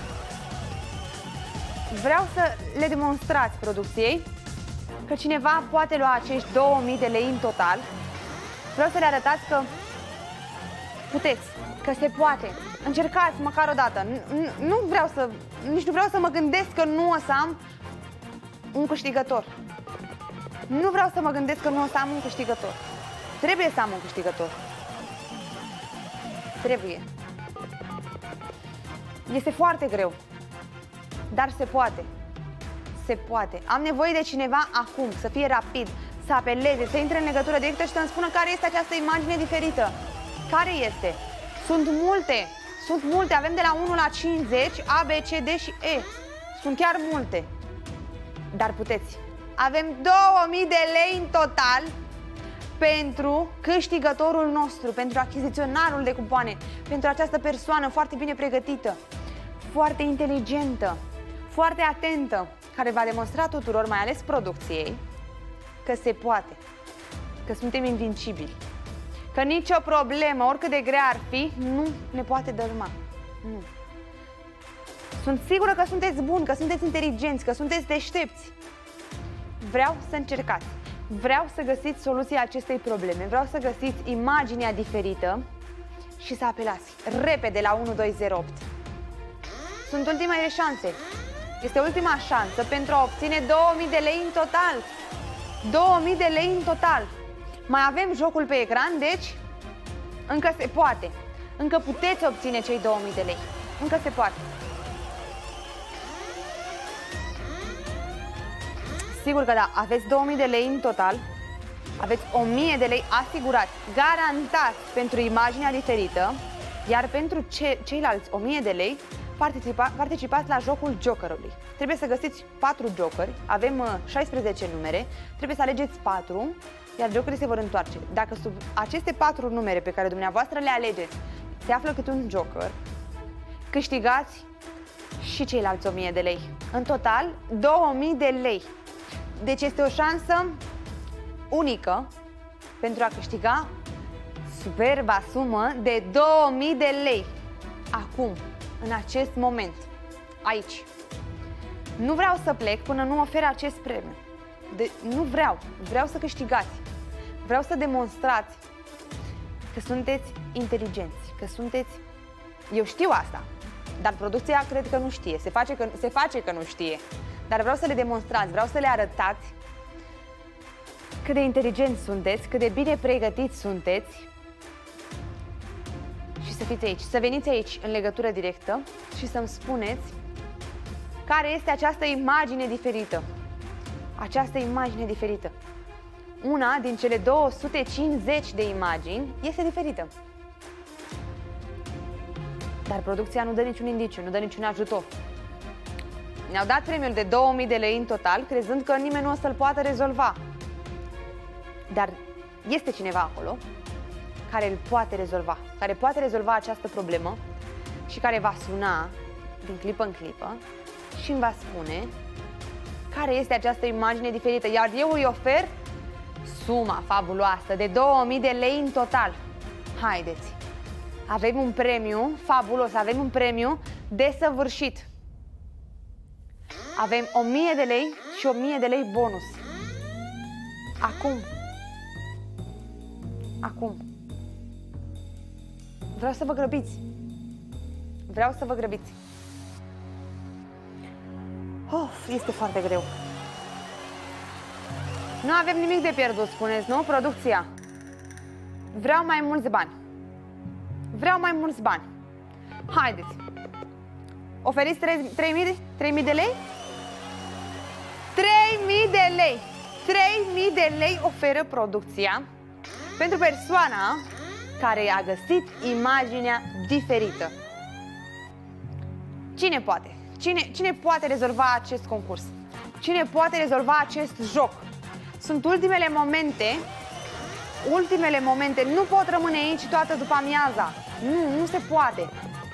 Vreau să le demonstrați producției că cineva poate lua acești două mii de lei în total. Vreau să le arătați că puteți, că se poate. Încercați măcar o dată. Nu, nu vreau să, nici nu vreau să mă gândesc că nu o să am un câștigător. Nu vreau să mă gândesc că nu o să am un câștigător. Trebuie să am un câștigător. Trebuie. Este foarte greu. Dar se poate. Se poate. Am nevoie de cineva acum, să fie rapid, să apeleze, să intre în legătură directă și să-mi spună care este această imagine diferită. Care este? Sunt multe. Sunt multe. Avem de la unu la cincizeci, A, B, C, D și E. Sunt chiar multe. Dar puteți. Avem două mii de lei în total pentru câștigătorul nostru, pentru achiziționarul de cupoane, pentru această persoană foarte bine pregătită, foarte inteligentă, foarte atentă, care va demonstra tuturor, mai ales producției, că se poate, că suntem invincibili, că nicio problemă, oricât de grea ar fi, nu ne poate dărâma. Nu. Sunt sigură că sunteți buni, că sunteți inteligenți, că sunteți deștepți. Vreau să încercați. Vreau să găsiți soluția acestei probleme. Vreau să găsiți imaginea diferită și să apelați repede la unu doi zero opt. Sunt ultimele șanse. Este ultima șansă pentru a obține două mii de lei în total. două mii de lei în total. Mai avem jocul pe ecran, deci încă se poate. Încă puteți obține cei două mii de lei. Încă se poate. Sigur că da, aveți două mii de lei în total, aveți o mie de lei asigurați, garantați pentru imaginea diferită, iar pentru ce, ceilalți o mie de lei participa, participați la jocul Jokerului. Trebuie să găsiți patru jokeri, avem uh, șaisprezece numere, trebuie să alegeți patru, iar jokerii se vor întoarce. Dacă sub aceste patru numere pe care dumneavoastră le alegeți se află câte un joker, câștigați și ceilalți o mie de lei. În total, două mii de lei. Deci este o șansă unică pentru a câștiga superba sumă de două mii de lei. Acum, în acest moment, aici. Nu vreau să plec până nu ofer acest premiu. De, nu vreau. Vreau să câștigați. Vreau să demonstrați că sunteți inteligenți, că sunteți... Eu știu asta, dar producția cred că nu știe. Se face că, se face că nu știe. Dar vreau să le demonstrați, vreau să le arătați cât de inteligenți sunteți, cât de bine pregătiți sunteți și să fiți aici, să veniți aici în legătură directă și să-mi spuneți care este această imagine diferită. Această imagine diferită. Una din cele două sute cincizeci de imagini este diferită. Dar producția nu dă niciun indiciu, nu dă niciun ajutor. Ne-au dat premiul de două mii de lei în total, crezând că nimeni nu o să-l poată rezolva. Dar este cineva acolo care îl poate rezolva, care poate rezolva această problemă și care va suna din clipă în clipă și îmi va spune care este această imagine diferită. Iar eu îi ofer suma fabuloasă de două mii de lei în total. Haideți! Avem un premiu fabulos, avem un premiu desăvârșit. Avem o mie de lei și o mie de lei bonus. Acum. Acum. Vreau să vă grăbiți. Vreau să vă grăbiți. Of, este foarte greu. Nu avem nimic de pierdut, spuneți, nu? Producția. Vreau mai mulți bani. Vreau mai mulți bani. Haideți. Oferiți trei mii de lei? trei mii de lei. trei mii de lei oferă producția pentru persoana care a găsit imaginea diferită. Cine poate? Cine, cine poate rezolva acest concurs? Cine poate rezolva acest joc? Sunt ultimele momente. Ultimele momente. Nu pot rămâne aici toată după amiaza. Nu, nu se poate.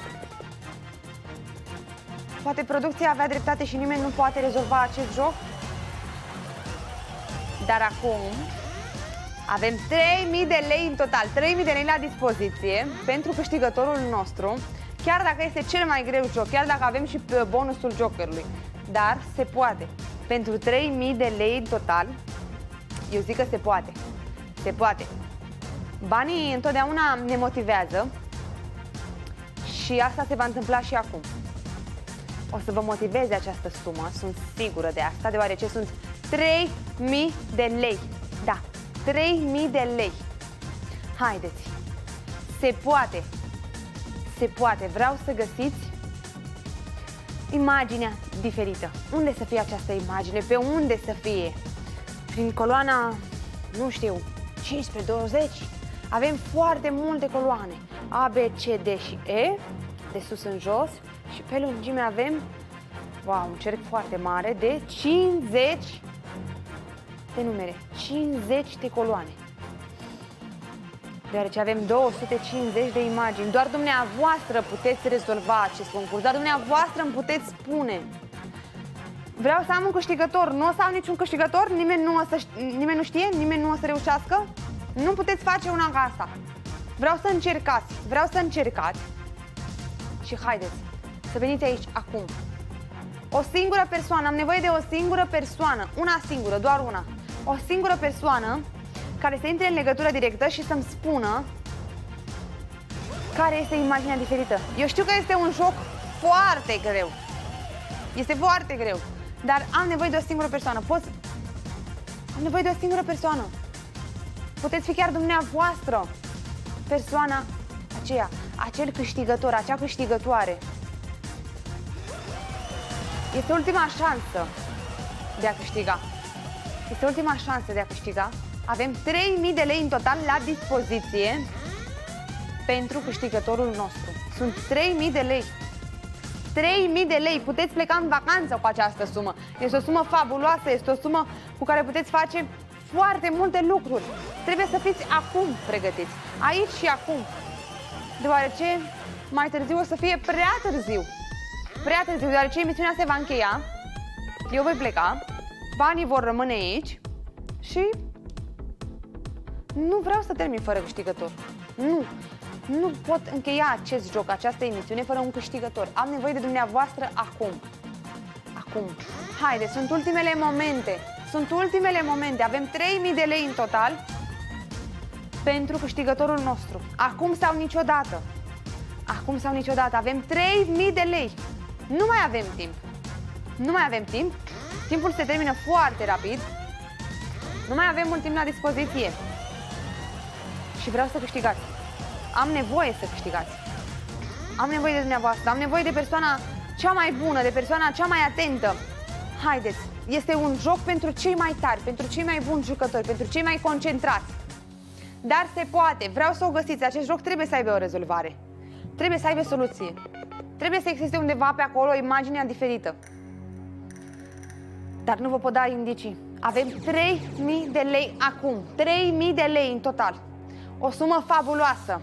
Poate producția avea dreptate și nimeni nu poate rezolva acest joc? Dar acum Avem trei mii de lei în total, trei mii de lei la dispoziție pentru câștigătorul nostru, chiar dacă este cel mai greu joc, chiar dacă avem și bonusul jokerului. Dar se poate. Pentru trei mii de lei în total, eu zic că se poate. Se poate. Banii întotdeauna ne motivează și asta se va întâmpla și acum. O să vă motiveze această sumă, sunt sigură de asta, deoarece sunt trei mii de lei. Da, trei mii de lei. Haideți, se poate, se poate. Vreau să găsiți imaginea diferită. Unde să fie această imagine? Pe unde să fie? Prin coloana, nu știu, cincisprezece, douăzeci. Avem foarte multe coloane. A, B, C, D și E, de sus în jos. Și pe lungime avem, wow, un cerc foarte mare de cincizeci de numere. cincizeci de coloane. Deoarece avem două sute cincizeci de imagini. Doar dumneavoastră puteți rezolva acest concurs. Doar dumneavoastră îmi puteți spune. Vreau să am un câștigător. Nu o să am niciun câștigător? Nimeni nu, o să, nimeni nu știe? Nimeni nu o să reușească? Nu puteți face una ca asta. Vreau să încercați. Vreau să încercați. Și haideți să veniți aici acum. O singură persoană. Am nevoie de o singură persoană. Una singură, doar una. O singură persoană care să intre în legătură directă și să-mi spună care este imaginea diferită. Eu știu că este un joc foarte greu. Este foarte greu. Dar am nevoie de o singură persoană. Poți... Am nevoie de o singură persoană. Puteți fi chiar dumneavoastră persoana aceea, acel câștigător, acea câștigătoare. Este ultima șansă de a câștiga. Este ultima șansă de a câștiga. Avem trei mii de lei în total la dispoziție pentru câștigătorul nostru. Sunt trei mii de lei. trei mii de lei. Puteți pleca în vacanță cu această sumă. Este o sumă fabuloasă, este o sumă cu care puteți face foarte multe lucruri. Trebuie să fiți acum pregătiți. Aici și acum. Deoarece mai târziu o să fie prea târziu. Prea târziu, deoarece emisiunea se va încheia. Eu voi pleca. Banii vor rămâne aici. Și nu vreau să termin fără câștigător. Nu. Nu pot încheia acest joc, această emisiune, fără un câștigător. Am nevoie de dumneavoastră acum. Acum. Haide, sunt ultimele momente. Sunt ultimele momente. Avem trei mii de lei în total pentru câștigătorul nostru. Acum sau niciodată. Acum sau niciodată. Avem trei mii de lei. Nu mai avem timp. Nu mai avem timp. Timpul se termină foarte rapid. Nu mai avem mult timp la dispoziție. Și vreau să câștigați. Am nevoie să câștigați. Am nevoie de dumneavoastră. Am nevoie de persoana cea mai bună, de persoana cea mai atentă. Haideți. Este un joc pentru cei mai tari, pentru cei mai buni jucători, pentru cei mai concentrați. Dar se poate. Vreau să o găsiți. Acest joc trebuie să aibă o rezolvare. Trebuie să aibă soluție. Trebuie să existe undeva pe acolo o imagine diferită. Dar nu vă pot da indicii. Avem trei mii de lei acum. trei mii de lei în total. O sumă fabuloasă.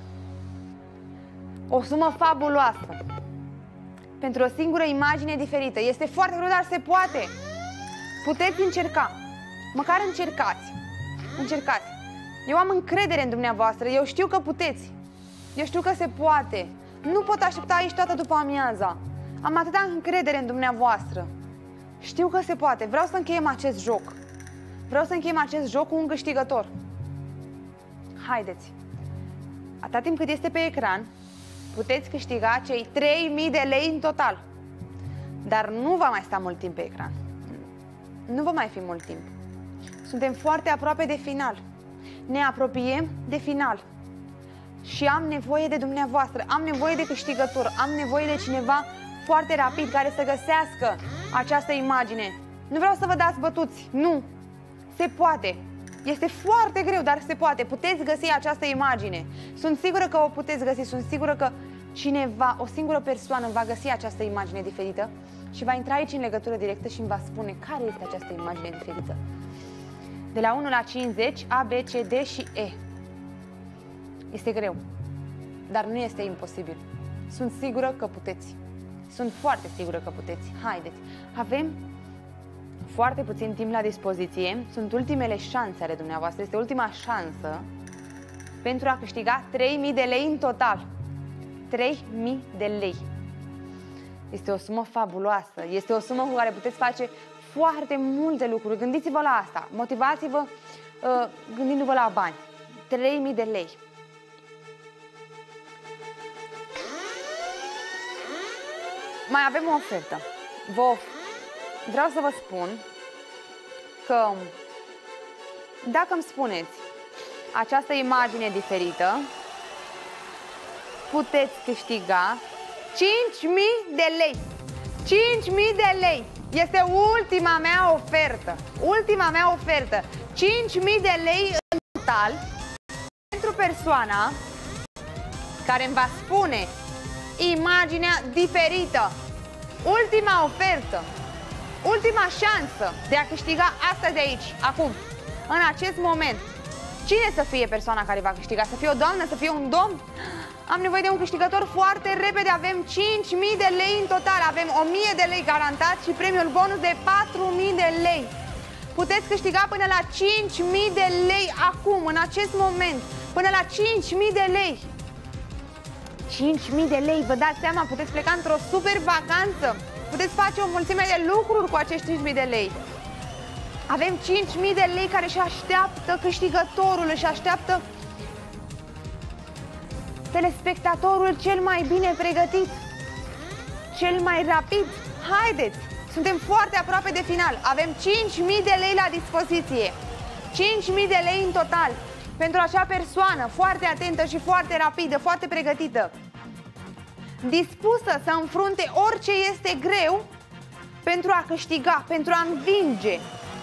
O sumă fabuloasă. Pentru o singură imagine diferită. Este foarte greu, dar se poate. Puteți încerca. Măcar încercați. Încercați. Eu am încredere în dumneavoastră. Eu știu că puteți. Eu știu că se poate. Nu pot aștepta aici toată după amiaza. Am atâta încredere în dumneavoastră. Știu că se poate. Vreau să încheiem acest joc. Vreau să încheiem acest joc cu un câștigător. Haideți. Atât timp cât este pe ecran, puteți câștiga cei trei mii de lei în total. Dar nu va mai sta mult timp pe ecran. Nu va mai fi mult timp. Suntem foarte aproape de final. Ne apropiem de final. Și am nevoie de dumneavoastră. Am nevoie de câștigător. Am nevoie de cineva foarte rapid care să găsească această imagine. Nu vreau să vă dați bătuți. Nu. Se poate. Este foarte greu, dar se poate. Puteți găsi această imagine. Sunt sigură că o puteți găsi. Sunt sigură că cineva, o singură persoană va găsi această imagine diferită și va intra aici în legătură directă și îmi va spune care este această imagine diferită. De la unu la cincizeci, A, B, C, D și E. Este greu, dar nu este imposibil. Sunt sigură că puteți. Sunt foarte sigură că puteți. Haideți. Avem foarte puțin timp la dispoziție, sunt ultimele șanse ale dumneavoastră, este ultima șansă pentru a câștiga trei mii de lei în total. trei mii de lei. Este o sumă fabuloasă, este o sumă cu care puteți face foarte multe lucruri. Gândiți-vă la asta, motivați-vă uh, gândindu-vă la bani. trei mii de lei. Mai avem o ofertă. Vă of... Vreau să vă spun că dacă îmi spuneți această imagine diferită, puteți câștiga cinci mii de lei. cinci mii de lei. Este ultima mea ofertă. Ultima mea ofertă. cinci mii de lei în total pentru persoana care îmi va spune imaginea diferită. Ultima ofertă. Ultima șansă de a câștiga astăzi aici, acum, în acest moment. Cine să fie persoana care va câștiga? Să fie o doamnă? Să fie un domn? Am nevoie de un câștigător foarte repede. Avem cinci mii de lei în total. Avem o mie de lei garantat și premiul bonus de patru mii de lei. Puteți câștiga până la cinci mii de lei acum, în acest moment. Până la cinci mii de lei. cinci mii de lei, vă dați seama, puteți pleca într-o super vacanță. Puteți face o mulțime de lucruri cu acești cinci mii de lei. Avem cinci mii de lei care își așteaptă câștigătorul, își așteaptă telespectatorul cel mai bine pregătit, cel mai rapid. Haideți! Suntem foarte aproape de final. Avem cinci mii de lei la dispoziție. cinci mii de lei în total pentru acea persoană foarte atentă și foarte rapidă, foarte pregătită, dispusă să înfrunte orice este greu pentru a câștiga, pentru a învinge.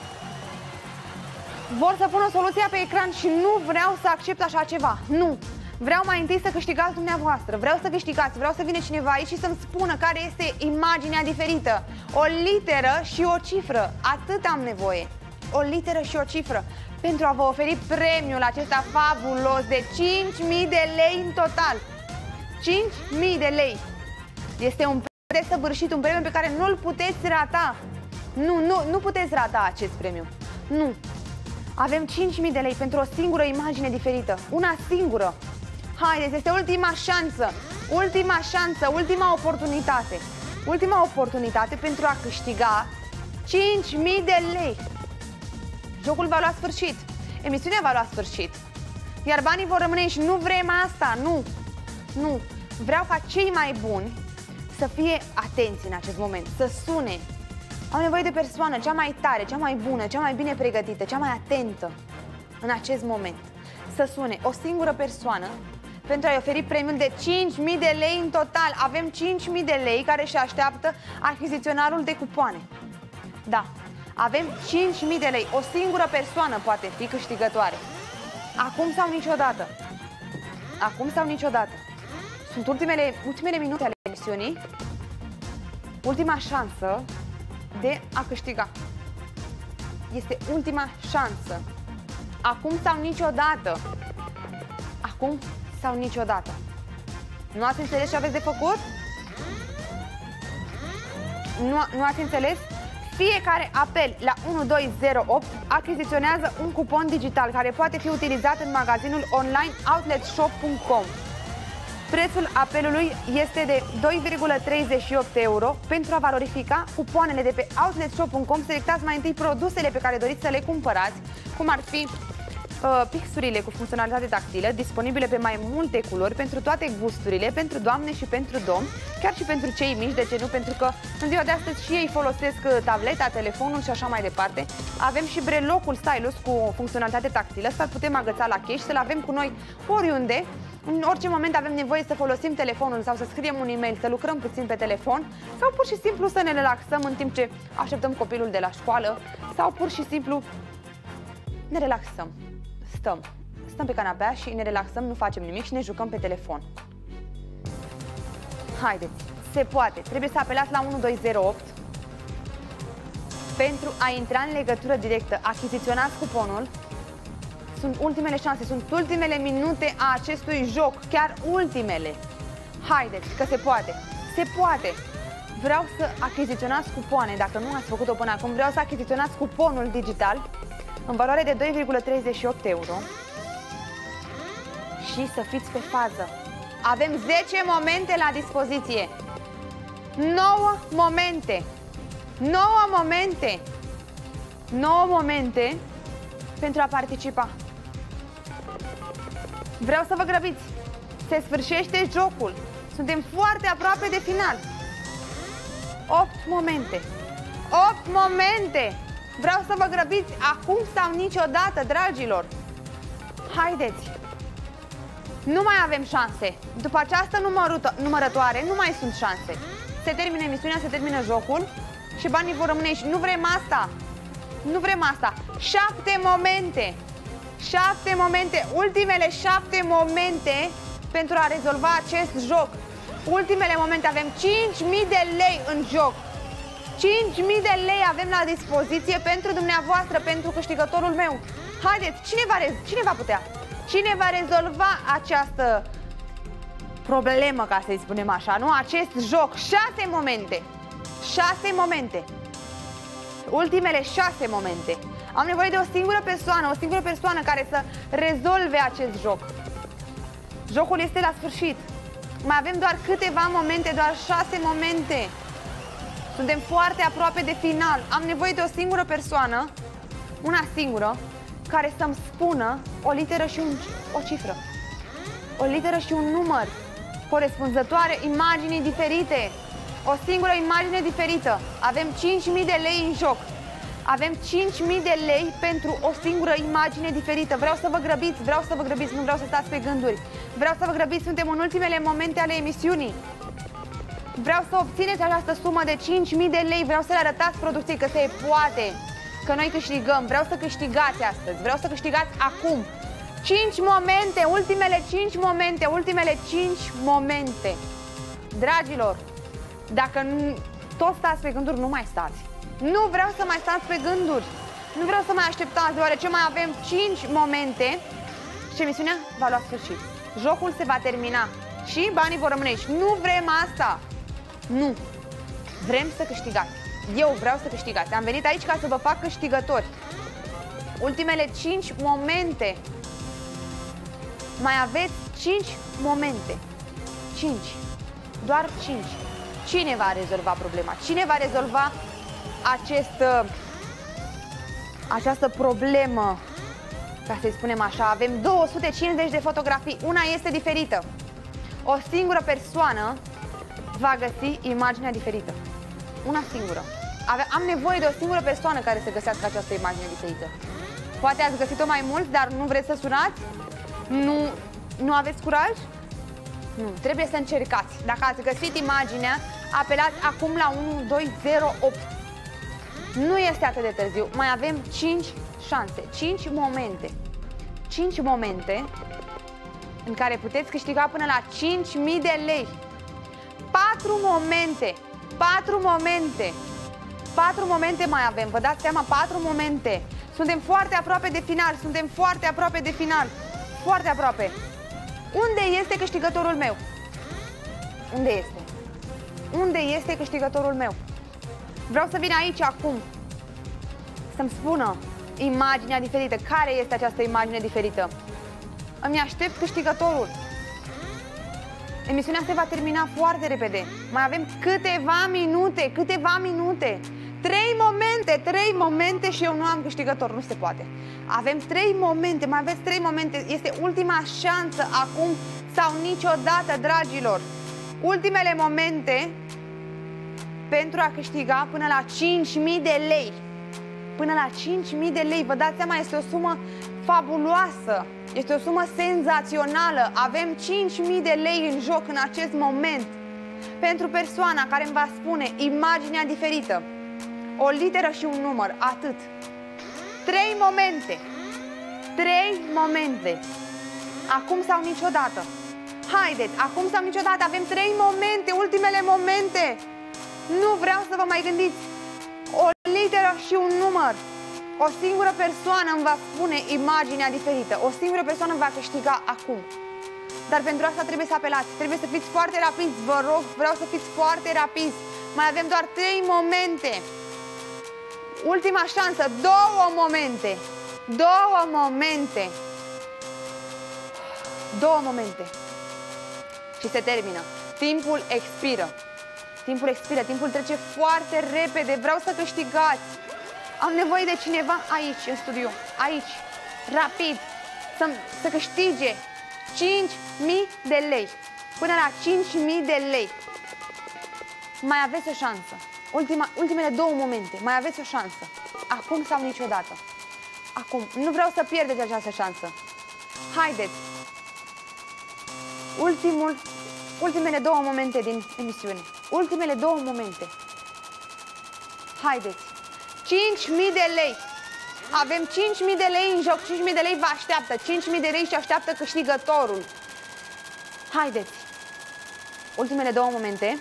Vor să pun o soluție pe ecran și nu vreau să accept așa ceva. Nu! Vreau mai întâi să câștigați dumneavoastră. Vreau să câștigați, vreau să vină cineva aici și să-mi spună care este imaginea diferită. O literă și o cifră. Atât am nevoie. O literă și o cifră pentru a vă oferi premiul acesta fabulos de cinci mii de lei în total. cinci mii de lei. Este un premiu desăvârșit, un premiu pe care nu-l puteți rata. Nu, nu, nu puteți rata acest premiu. Nu. Avem cinci mii de lei pentru o singură imagine diferită. Una singură. Haideți, este ultima șansă. Ultima șansă, ultima oportunitate. Ultima oportunitate pentru a câștiga cinci mii de lei. Jocul va lua sfârșit. Emisiunea va lua sfârșit. Iar banii vor rămâne și nu vrem asta, nu. Nu. Vreau ca cei mai buni să fie atenți în acest moment, să sune. Am nevoie de persoană cea mai tare, cea mai bună, cea mai bine pregătită, cea mai atentă în acest moment. Să sune o singură persoană pentru a-i oferi premiul de cinci mii de lei în total. Avem cinci mii de lei care își așteaptă achiziționarul de cupoane. Da, avem cinci mii de lei. O singură persoană poate fi câștigătoare. Acum sau niciodată. Acum sau niciodată. Sunt ultimele, ultimele minute ale emisiunii. Ultima șansă de a câștiga. Este ultima șansă. Acum sau niciodată. Acum sau niciodată. Nu ați înțeles ce aveți de făcut? Nu, nu ați înțeles? Fiecare apel la unu doi zero opt achiziționează un cupon digital care poate fi utilizat în magazinul online outlet shop punct com. Prețul apelului este de doi virgulă treizeci și opt euro. Pentru a valorifica cupoanele de pe outlet shop punct com, selectați mai întâi produsele pe care doriți să le cumpărați, cum ar fi uh, pixurile cu funcționalitate tactilă, disponibile pe mai multe culori, pentru toate gusturile, pentru doamne și pentru domni, chiar și pentru cei mici, de ce nu? Pentru că în ziua de astăzi și ei folosesc tableta, telefonul și așa mai departe. Avem și brelocul stylus cu funcționalitate tactilă, să-l putem agăța la cheș, să-l avem cu noi oriunde. În orice moment avem nevoie să folosim telefonul sau să scriem un e-mail, să lucrăm puțin pe telefon sau pur și simplu să ne relaxăm în timp ce așteptăm copilul de la școală sau pur și simplu ne relaxăm. Stăm. Stăm pe canapea și ne relaxăm, nu facem nimic și ne jucăm pe telefon. Haideți, se poate. Trebuie să apelați la unu doi zero opt pentru a intra în legătură directă. Achiziționați cuponul. Sunt ultimele șanse, sunt ultimele minute a acestui joc, chiar ultimele. Haideți, că se poate, se poate. Vreau să achiziționați cupoane, dacă nu ați făcut-o până acum, vreau să achiziționați cuponul digital în valoare de doi virgulă treizeci și opt euro și să fiți pe fază. Avem zece momente la dispoziție. nouă momente. nouă momente. nouă momente pentru a participa. Vreau să vă grăbiți. Se sfârșește jocul. Suntem foarte aproape de final. opt momente. opt momente. Vreau să vă grăbiți acum sau niciodată, dragilor. Haideți. Nu mai avem șanse. După această numărătoare nu mai sunt șanse. Se termină emisiunea, se termină jocul și banii vor rămâne și nu vrem asta. Nu vrem asta. Șapte momente. Șapte momente. Ultimele șapte momente pentru a rezolva acest joc. Ultimele momente. Avem cinci mii de lei în joc. cinci mii de lei avem la dispoziție pentru dumneavoastră, pentru câștigătorul meu. Haideți, cine va, cine va putea? Cine va rezolva această problemă, ca să-i spunem așa, nu? Acest joc. Șase momente. Șase momente. Ultimele șase momente. Am nevoie de o singură persoană, o singură persoană care să rezolve acest joc. Jocul este la sfârșit. Mai avem doar câteva momente, doar șase momente. Suntem foarte aproape de final. Am nevoie de o singură persoană, una singură, care să-mi spună o literă și un, o cifră. O literă și un număr corespunzătoare imaginii diferite. O singură imagine diferită. Avem cinci mii de lei în joc. Avem cinci mii de lei pentru o singură imagine diferită. Vreau să vă grăbiți, vreau să vă grăbiți, nu vreau să stați pe gânduri. Vreau să vă grăbiți, suntem în ultimele momente ale emisiunii. Vreau să obțineți această sumă de cinci mii de lei. Vreau să le arătați producției că se poate, că noi câștigăm. Vreau să câștigați astăzi. Vreau să câștigați acum. cinci momente, ultimele cinci momente, ultimele cinci momente. Dragilor, dacă nu, tot stați pe gânduri, nu mai stați. Nu vreau să mai stați pe gânduri. Nu vreau să mai așteptați, deoarece mai avem cinci momente și emisiunea va lua sfârșit. Jocul se va termina și banii vor rămâne aici. Nu vrem asta. Nu. Vrem să câștigați. Eu vreau să câștigați. Am venit aici ca să vă fac câștigători. Ultimele cinci momente. Mai aveți cinci momente. cinci. Doar cinci. Cine va rezolva problema? Cine va rezolva acest, această problemă? Ca să-i spunem așa, avem două sute cincizeci de fotografii. Una este diferită. O singură persoană va găsi imaginea diferită. Una singură. Ave am nevoie de o singură persoană care să găsească această imagine diferită. Poate ați găsit-o mai mult, dar nu vreți să sunați? Nu, nu aveți curaj? Nu, trebuie să încercați. Dacă ați găsit imaginea, apelați acum la unu doi zero opt. Nu este atât de târziu. Mai avem cinci șanse, cinci momente. cinci momente în care puteți câștiga până la cinci mii de lei. patru momente. patru momente. patru momente mai avem. Vă dați seama? patru momente. Suntem foarte aproape de final. Suntem foarte aproape de final. Foarte aproape. Unde este câștigătorul meu? Unde este? Unde este câștigătorul meu? Vreau să vin aici acum să-mi spună imaginea diferită. Care este această imagine diferită? Îmi aștept câștigătorul. Emisiunea se va termina foarte repede. Mai avem câteva minute, câteva minute. Trei momente, trei momente și eu nu am câștigător. Nu se poate. Avem trei momente, mai aveți trei momente. Este ultima șansă acum sau niciodată, dragilor. Ultimele momente pentru a câștiga până la cinci mii de lei. Până la cinci mii de lei. Vă dați seama, este o sumă fabuloasă. Este o sumă senzațională. Avem cinci mii de lei în joc în acest moment. Pentru persoana care îmi va spune imaginea diferită, o literă și un număr, atât. Trei momente. Trei momente. Acum sau niciodată. Haideți, acum sau niciodată. Avem trei momente, ultimele momente. Nu vreau să vă mai gândiți. O literă și un număr. O singură persoană îmi va spune imaginea diferită. O singură persoană va câștiga acum. Dar pentru asta trebuie să apelați. Trebuie să fiți foarte rapizi. Vă rog, vreau să fiți foarte rapizi. Mai avem doar trei momente. Ultima șansă, două momente. Două momente. Două momente. Și se termină. Timpul expiră. Timpul expiră, timpul trece foarte repede. Vreau să câștigați. Am nevoie de cineva aici, în studio. Aici. Rapid. Să, să câștige cinci mii de lei. Până la cinci mii de lei. Mai aveți o șansă. Ultima, ultimele două momente. Mai aveți o șansă. Acum sau niciodată. Acum. Nu vreau să pierdeți această șansă. Haideți. Ultimul, ultimele două momente din emisiune. Ultimele două momente. Haideți. cinci mii de lei. Avem cinci mii de lei în joc. cinci mii de lei vă așteaptă. cinci mii de lei și așteaptă câștigătorul. Haideți. Ultimele două momente.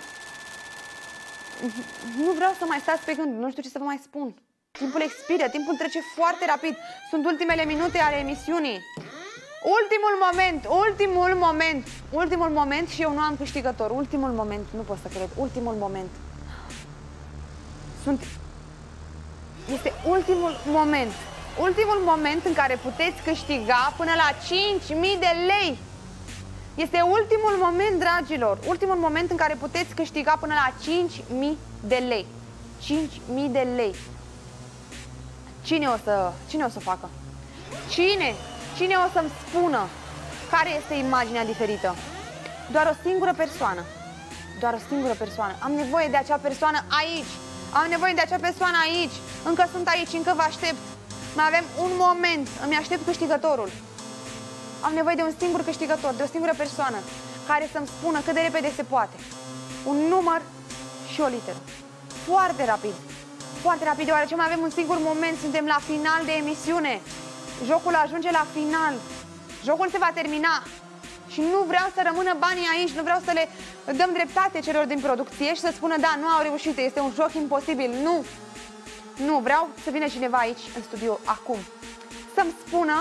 Nu vreau să mai stați pe gând. Nu știu ce să vă mai spun. Timpul expiră. Timpul trece foarte rapid. Sunt ultimele minute ale emisiunii. Ultimul moment. Ultimul moment. Ultimul moment și eu nu am câștigător. Ultimul moment. Nu pot să cred. Ultimul moment. Sunt... Este ultimul moment. Ultimul moment în care puteți câștiga până la cinci mii de lei. Este ultimul moment, dragilor. Ultimul moment în care puteți câștiga până la cinci mii de lei. cinci mii de lei. Cine o să, cine o să facă? Cine? Cine o să-mi spună care este imaginea diferită? Doar o singură persoană. Doar o singură persoană. Am nevoie de acea persoană aici. Am nevoie de acea persoană aici. Încă sunt aici, încă vă aștept. Mai avem un moment. Îmi aștept câștigătorul. Am nevoie de un singur câștigător, de o singură persoană care să-mi spună cât de repede se poate. Un număr și o literă. Foarte rapid. Foarte rapid, deoarece mai avem un singur moment. Suntem la final de emisiune. Jocul ajunge la final. Jocul se va termina. Și nu vreau să rămână banii aici. Nu vreau să le dăm dreptate celor din producție și să spună da, nu au reușit, este un joc imposibil. Nu. Nu, vreau să vină cineva aici în studio acum să-mi spună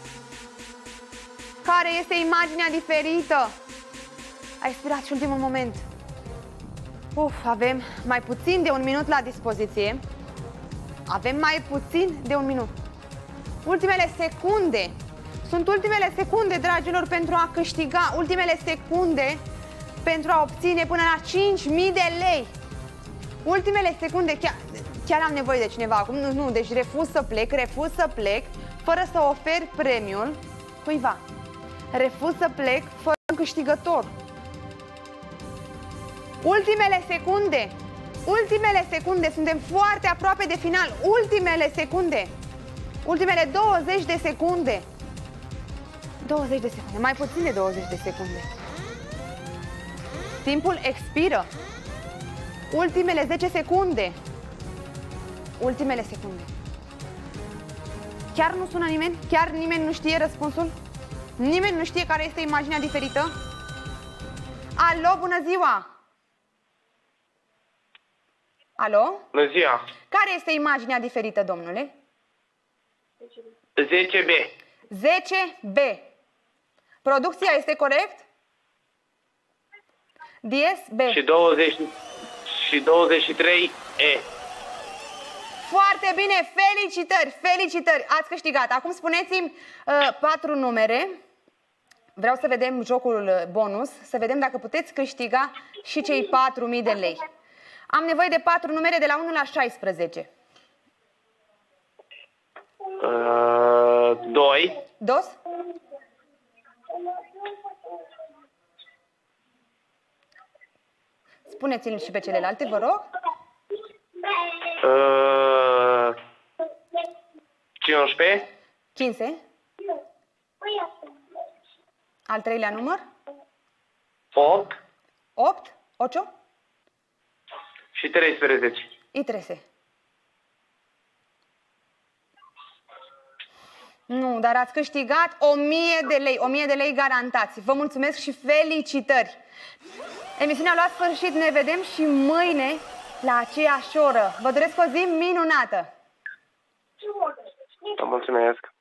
care este imaginea diferită. A expirat și ultimul moment. Uf, avem mai puțin de un minut la dispoziție. Avem mai puțin de un minut. Ultimele secunde. Sunt ultimele secunde, dragilor, pentru a câștiga. Ultimele secunde pentru a obține până la cinci mii de lei. Ultimele secunde, chiar, chiar am nevoie de cineva acum. Nu, nu, deci refuz să plec, refuz să plec fără să ofer premiul cuiva. Refuz să plec fără un câștigător. Ultimele secunde. Ultimele secunde. Suntem foarte aproape de final. Ultimele secunde. Ultimele douăzeci de secunde. douăzeci de secunde. Mai puțin de douăzeci de secunde. Timpul expiră. Ultimele zece secunde. Ultimele secunde. Chiar nu sună nimeni? Chiar nimeni nu știe răspunsul? Nimeni nu știe care este imaginea diferită? Alo, bună ziua! Alo? Bună ziua! Care este imaginea diferită, domnule? zece B. zece B. Producția este corect? Diez B. Și douăzeci și douăzeci și trei E. Foarte bine, felicitări, felicitări, ați câștigat. Acum spuneți-mi uh, patru numere. Vreau să vedem jocul bonus, să vedem dacă puteți câștiga și cei patru mii de lei. Am nevoie de patru numere de la unu la șaisprezece. Uh, doi. Dos? Spuneți-mi și pe celelalte, vă rog. Uh, cincisprezece. cincisprezece. Al treilea număr? opt. opt. ocho. Și treisprezece. Y trece. Nu, dar ați câștigat o mie de lei, o mie de lei garantați. Vă mulțumesc și felicitări! Emisiunea a luat sfârșit, ne vedem și mâine la aceeași oră. Vă doresc o zi minunată! Vă mulțumesc!